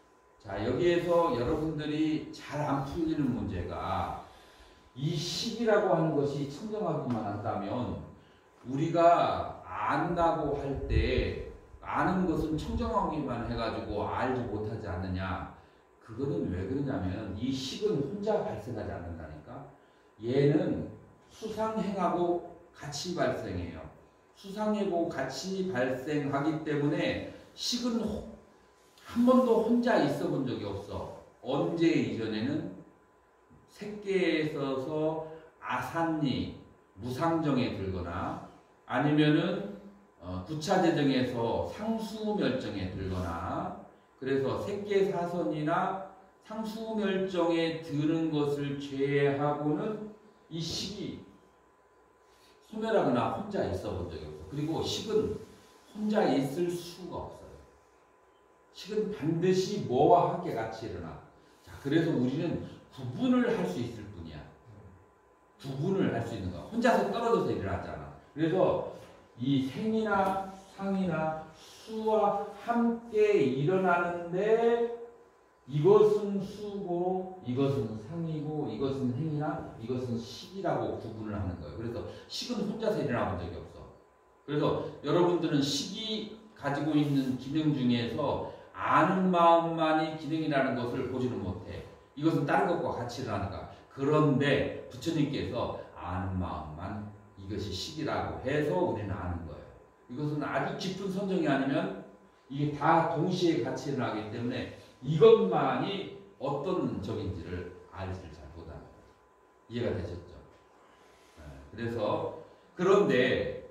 자, 여기에서 여러분들이 잘 안 풀리는 문제가 이 식이라고 하는 것이 청정하기만 한다면 우리가 안다고 할 때 아는 것은 청정하기만 해가지고 알지 못하지 않느냐. 그거는 왜 그러냐면 이 식은 혼자 발생하지 않는다니까. 얘는 수상행하고 같이 발생해요. 수상하고 같이 발생하기 때문에 식은 한 번도 혼자 있어 본 적이 없어. 언제 이전에는 색계에 있어서 아산리, 무상정에 들거나 아니면은 부차재정에서 상수멸정에 들거나 그래서 색계사선이나 상수멸정에 드는 것을 제외하고는 이 식이 소멸하거나 혼자 있어 본 적이 없어. 그리고 식은 혼자 있을 수가 없어요. 식은 반드시 뭐와 함께 같이 일어나. 자, 그래서 우리는 구분을 할 수 있을 뿐이야. 구분을 할 수 있는 거야. 혼자서 떨어져서 일어나잖아. 그래서 이 생이나 상이나 수와 함께 일어나는데 이것은 수고 이것은 상이고 이것은 행이나 이것은 식이라고 구분을 하는 거예요. 그래서 식은 혼자서 일어나 본 적이 없어. 그래서 여러분들은 식이 가지고 있는 기능 중에서 아는 마음만이 기능이라는 것을 보지는 못해. 이것은 다른 것과 같이 일어나는가. 그런데 부처님께서 아는 마음만 이것이 식이라고 해서 우리는 아는 거예요. 이것은 아주 깊은 선정이 아니면 이게 다 동시에 같이 일어나기 때문에 이것만이 어떤 적인지를 알지를 잘 못하는 거예요. 이해가 되셨죠? 그래서 그런데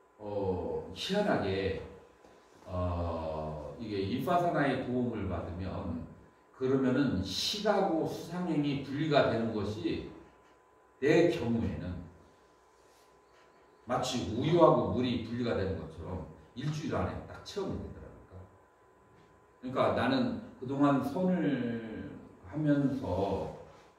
희한하게 이게 이파사나의 도움을 받으면 그러면은 식하고 수상행이 분리가 되는 것이 내 경우에는 마치 우유하고 물이 분리가 되는 것처럼 일주일 안에 딱 체험이 되더라고요. 그러니까 나는 그동안 선을 하면서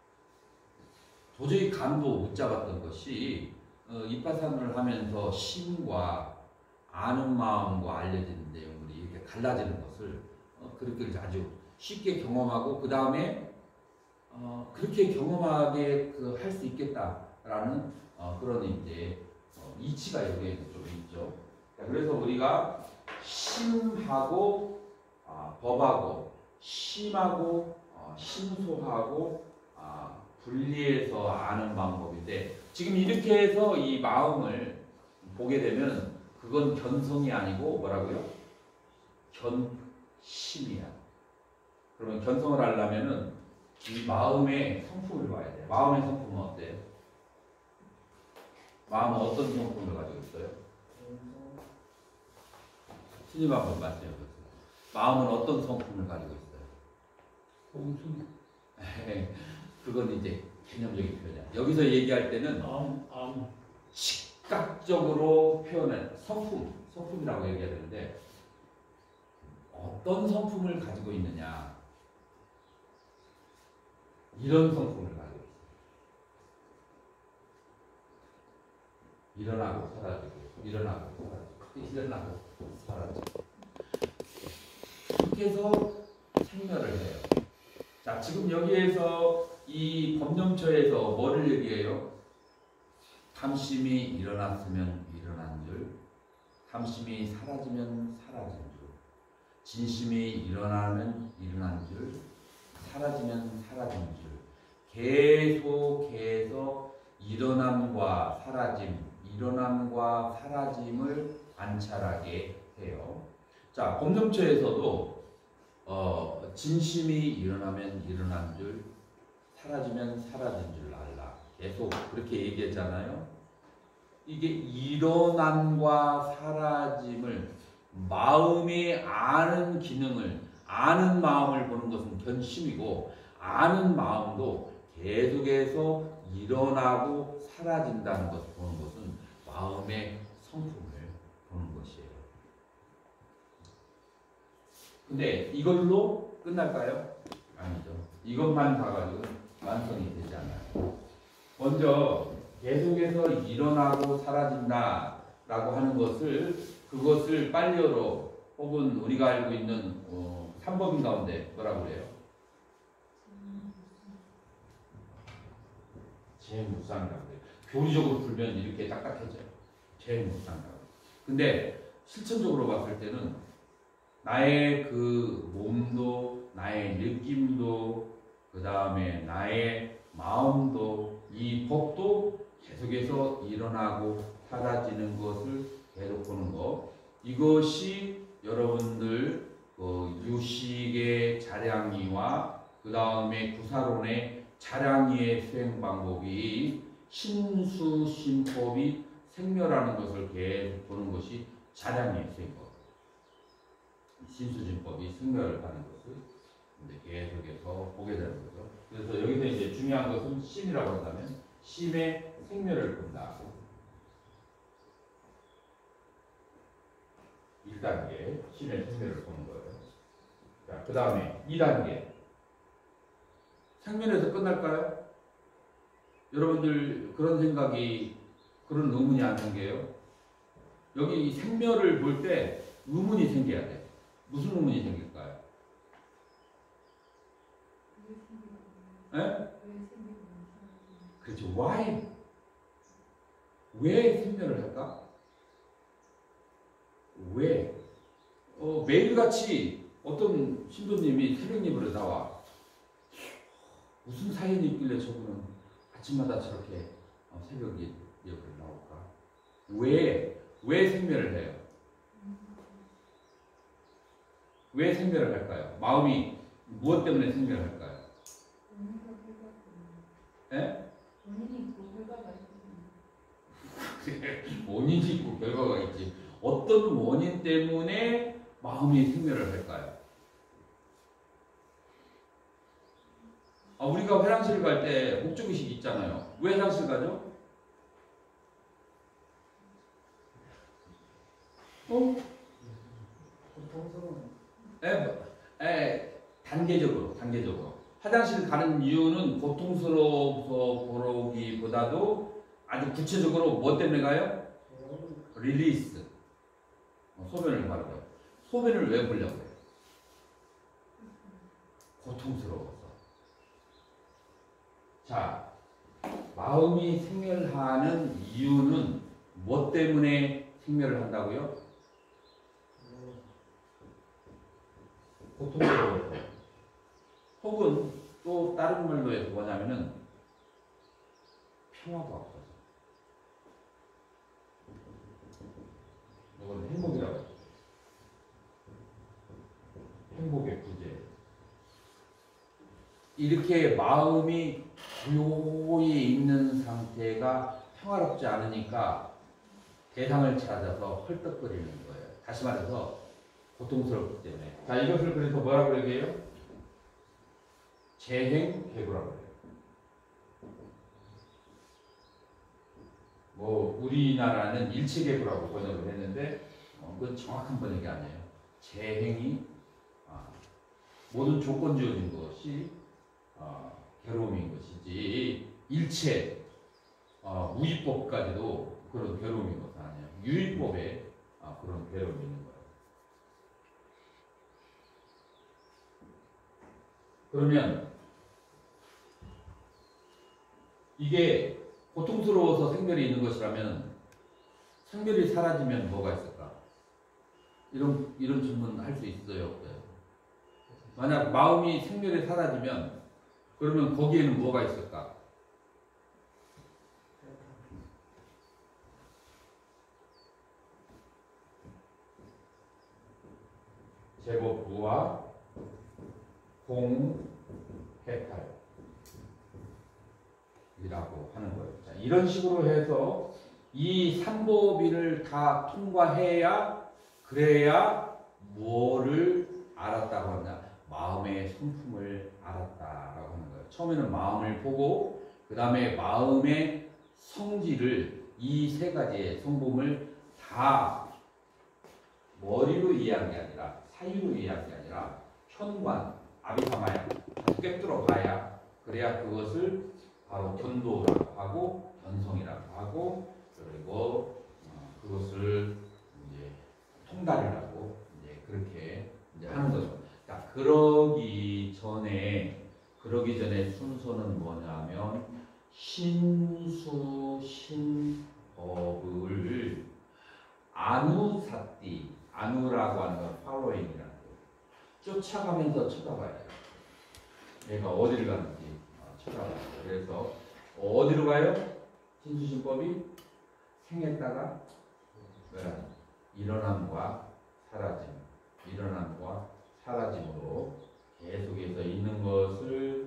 도저히 감도 못 잡았던 것이 이파산을 하면서 심과 아는 마음과 알려지는 내용들이 이렇게 달라지는 것을 그렇게 아주 쉽게 경험하고 그 다음에 그렇게 경험하게 할 수 있겠다라는 그런 이제 이치가 여기에 좀 있죠. 그래서 우리가 심하고 법하고 심하고 심소하고 분리해서 아는 방법인데 지금 이렇게 해서 이 마음을 보게 되면 그건 견성이 아니고 뭐라고요? 견심이야. 그러면 견성을 하려면은 이 마음의 성품을 봐야 돼. 마음의 성품은 어때? 마음은 어떤 성품을 가지고 있어요? 스님 한번 말씀해 보세요. 마음은 어떤 성품을 가지고 있어요? 공수. 그건 이제 개념적인 표현이야. 여기서 얘기할 때는 시각적으로 표현한 성품이라고 얘기해야 되는데 어떤 성품을 가지고 있느냐? 이런 성품을 가지고 있어요. 일어나고 사라지고, 일어나고 사라지고, 일어나고 사라지고. 그렇게 해서 생멸을 해요. 자, 지금 여기에서 이 법념처에서 뭐를 얘기해요? 탐심이 일어났으면 일어난 줄, 탐심이 사라지면 사라진 줄, 진심이 일어나면 일어난 줄, 사라지면 사라진 줄, 계속해서 일어남과 사라짐, 일어남과 사라짐을 관찰하게 해요. 자, 법념처에서도 진심이 일어나면 일어난 줄, 사라지면 사라진 줄 알라. 계속 그렇게 얘기했잖아요. 이게 일어남과 사라짐을 마음이 아는 기능을, 아는 마음을 보는 것은 견심이고 아는 마음도 계속해서 일어나고 사라진다는 것을 보는 것은 마음의 성품을 보는 것이에요. 근데 이걸로 끝날까요? 아니죠. 이것만 가가지고 완성이 되지 않아요. 먼저 계속해서 일어나고 사라진다 라고 하는 것을 그것을 빨리어로 혹은 우리가 알고 있는 삼법인 가운데 뭐라고 그래요? 재무상이라고 해요. 교리적으로 풀면 이렇게 딱딱해져요. 재무상이라고. 근데 실천적으로 봤을 때는 나의 그 몸도, 나의 느낌도, 그 다음에 나의 마음도, 이 법도 계속해서 일어나고 사라지는 것을 계속 보는 것. 이것이 여러분들 유식의 자량이와 그 다음에 구사론의 자량이의 수행 방법이 신수신법이 생멸하는 것을 계속 보는 것이 자량이의 수행법. 신수신법이 생멸을 하는 것을 이제 계속해서 보게 되는 거죠. 그래서 여기서 이제 중요한 것은 심이라고 한다면 심의 생멸을 본다. 1단계 심의 생멸을 보는 거예요. 자, 그 다음에 2단계 생멸에서 끝날까요? 여러분들 그런 생각이 그런 의문이 안 생겨요? 여기 생멸을 볼 때 의문이 생겨야 돼. 무슨 의문이 생길까요? 에? 그렇죠. Why? 왜 생멸을 할까? 왜? 매일같이 어떤 신부님이 새벽 예배를 나와. 무슨 사연이 있길래 저분은 아침마다 저렇게 새벽 예배를 나올까? 왜 생멸을 해요? 왜 생멸을 할까요? 마음이 무엇 때문에 생멸을 할까요? 예? 원인이 있고 결과가 있고. 원인이 있고 결과가 있지. 어떤 원인 때문에 마음이 생멸을 할까요? 우리가 화장실 갈 때 목적의식 있잖아요. 왜 화장실 가죠? 단계적으로. 화장실 가는 이유는 고통스러워서 그러기보다도 아주 구체적으로 뭐 때문에 가요? 릴리스. 소변을 가는 거예요. 소변을 왜 보려고 해요? 고통스러워서. 자, 마음이 생멸하는 이유는 뭐 때문에 생멸을 한다고요? 고통스러워서. 혹은 또 다른 말로 해서 뭐냐면은 평화가 없어서. 이건 행복이라고 하죠. 행복의 부재. 이렇게 마음이 고요히 있는 상태가 평화롭지 않으니까 대상을 찾아서 헐떡거리는 거예요. 다시 말해서 고통스럽기 때문에. 자, 이것을 그래서 뭐라고 얘기해요? 재행계구라고 해요. 우리나라는 일체계구라고 번역을 했는데 그건 정확한 번역이 아니에요. 재행이 모든 조건 지어진 것이 괴로움인 것이지 일체 무위법까지도 그런 괴로움인 것은 아니에요. 유위법에 그런 괴로움이 있는 거예요. 그러면 이게 고통스러워서 생멸이 있는 것이라면 생멸이 사라지면 뭐가 있을까? 이런 질문 할 수 있어요, 없어요? 만약 마음이 생멸이 사라지면 그러면 거기에는 뭐가 있을까? 제법부와 공해탈 이라고 하는 거예요. 자, 이런 식으로 해서 이 삼보비를 다 통과해야 그래야 뭐를 알았다고 하냐? 마음의 성품을 알았다라고 하는 거예요. 처음에는 마음을 보고 그 다음에 마음의 성질을 이 세 가지의 성품을 다 머리로 이해한 게 아니라 사유로 이해한 게 아니라 현관, 아비사마야 꿰뚫어 봐야 그래야 그것을 바로 견도라고 하고 견성이라고 하고 그리고 그것을 이제 통달이라고 이제 그렇게 이제 하는 거죠. 자, 그러기 전에 순서는 뭐냐면 신수 신법을 아누사띠, 아누라고 하는 건 following이라는 거예요. 쫓아가면서 쳐다봐야 돼요. 얘가 어디를 가는지 쳐다봐야 돼요. 그래서 어디로 가요? 신수신법이 생했다가 일어남과 사라짐, 일어남과 사라짐으로 계속해서 있는 것을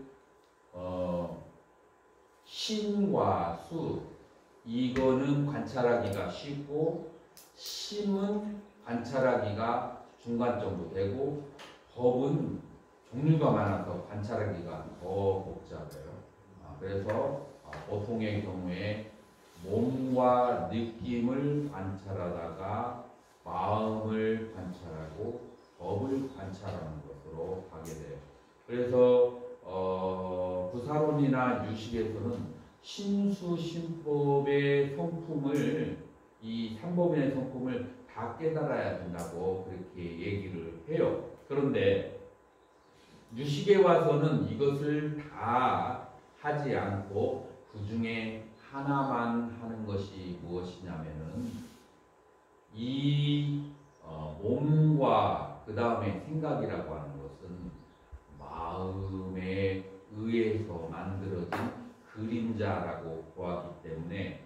신과 수, 이거는 관찰하기가 쉽고 심은 관찰하기가 중간 정도 되고 법은 종류가 많아서 관찰하기가 더 복잡해요. 그래서 보통의 경우에 몸과 느낌을 관찰하다가 마음을 관찰하고 법을 관찰하는 것으로 가게 돼요. 그래서 부사론이나 유식에서는 신수신법의 성품을, 이 삼법인의 성품을 다 깨달아야 된다고 그렇게 얘기를 해요. 그런데 유식에 와서는 이것을 다 하지 않고 그 중에 하나만 하는 것이 무엇이냐면은 이 몸과 그 다음에 생각이라고 하는 것은 마음에 의해서 만들어진 그림자라고 보았기 때문에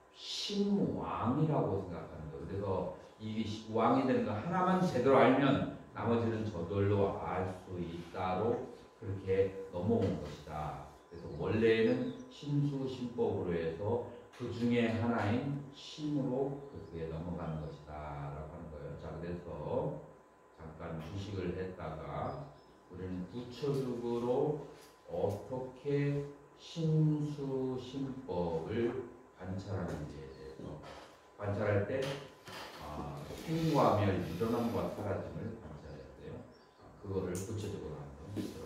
신왕이라고 생각하는 거예요. 그래서 이 왕이 되는 거 하나만 제대로 알면 나머지는 저절로 알 수 있다로 그렇게 넘어온 것이다. 그래서 원래는 신수신법으로 해서 그 중에 하나인 신으로 그렇게 넘어가는 것이다 라고 하는 거예요. 자, 그래서 잠깐 휴식을 했다가 우리는 구체적으로 어떻게 신수신법을 관찰하는지에 대해서, 관찰할 때 생과 멸, 일어남과 사라짐을 관찰해야 돼요. 그거를 구체적으로 한번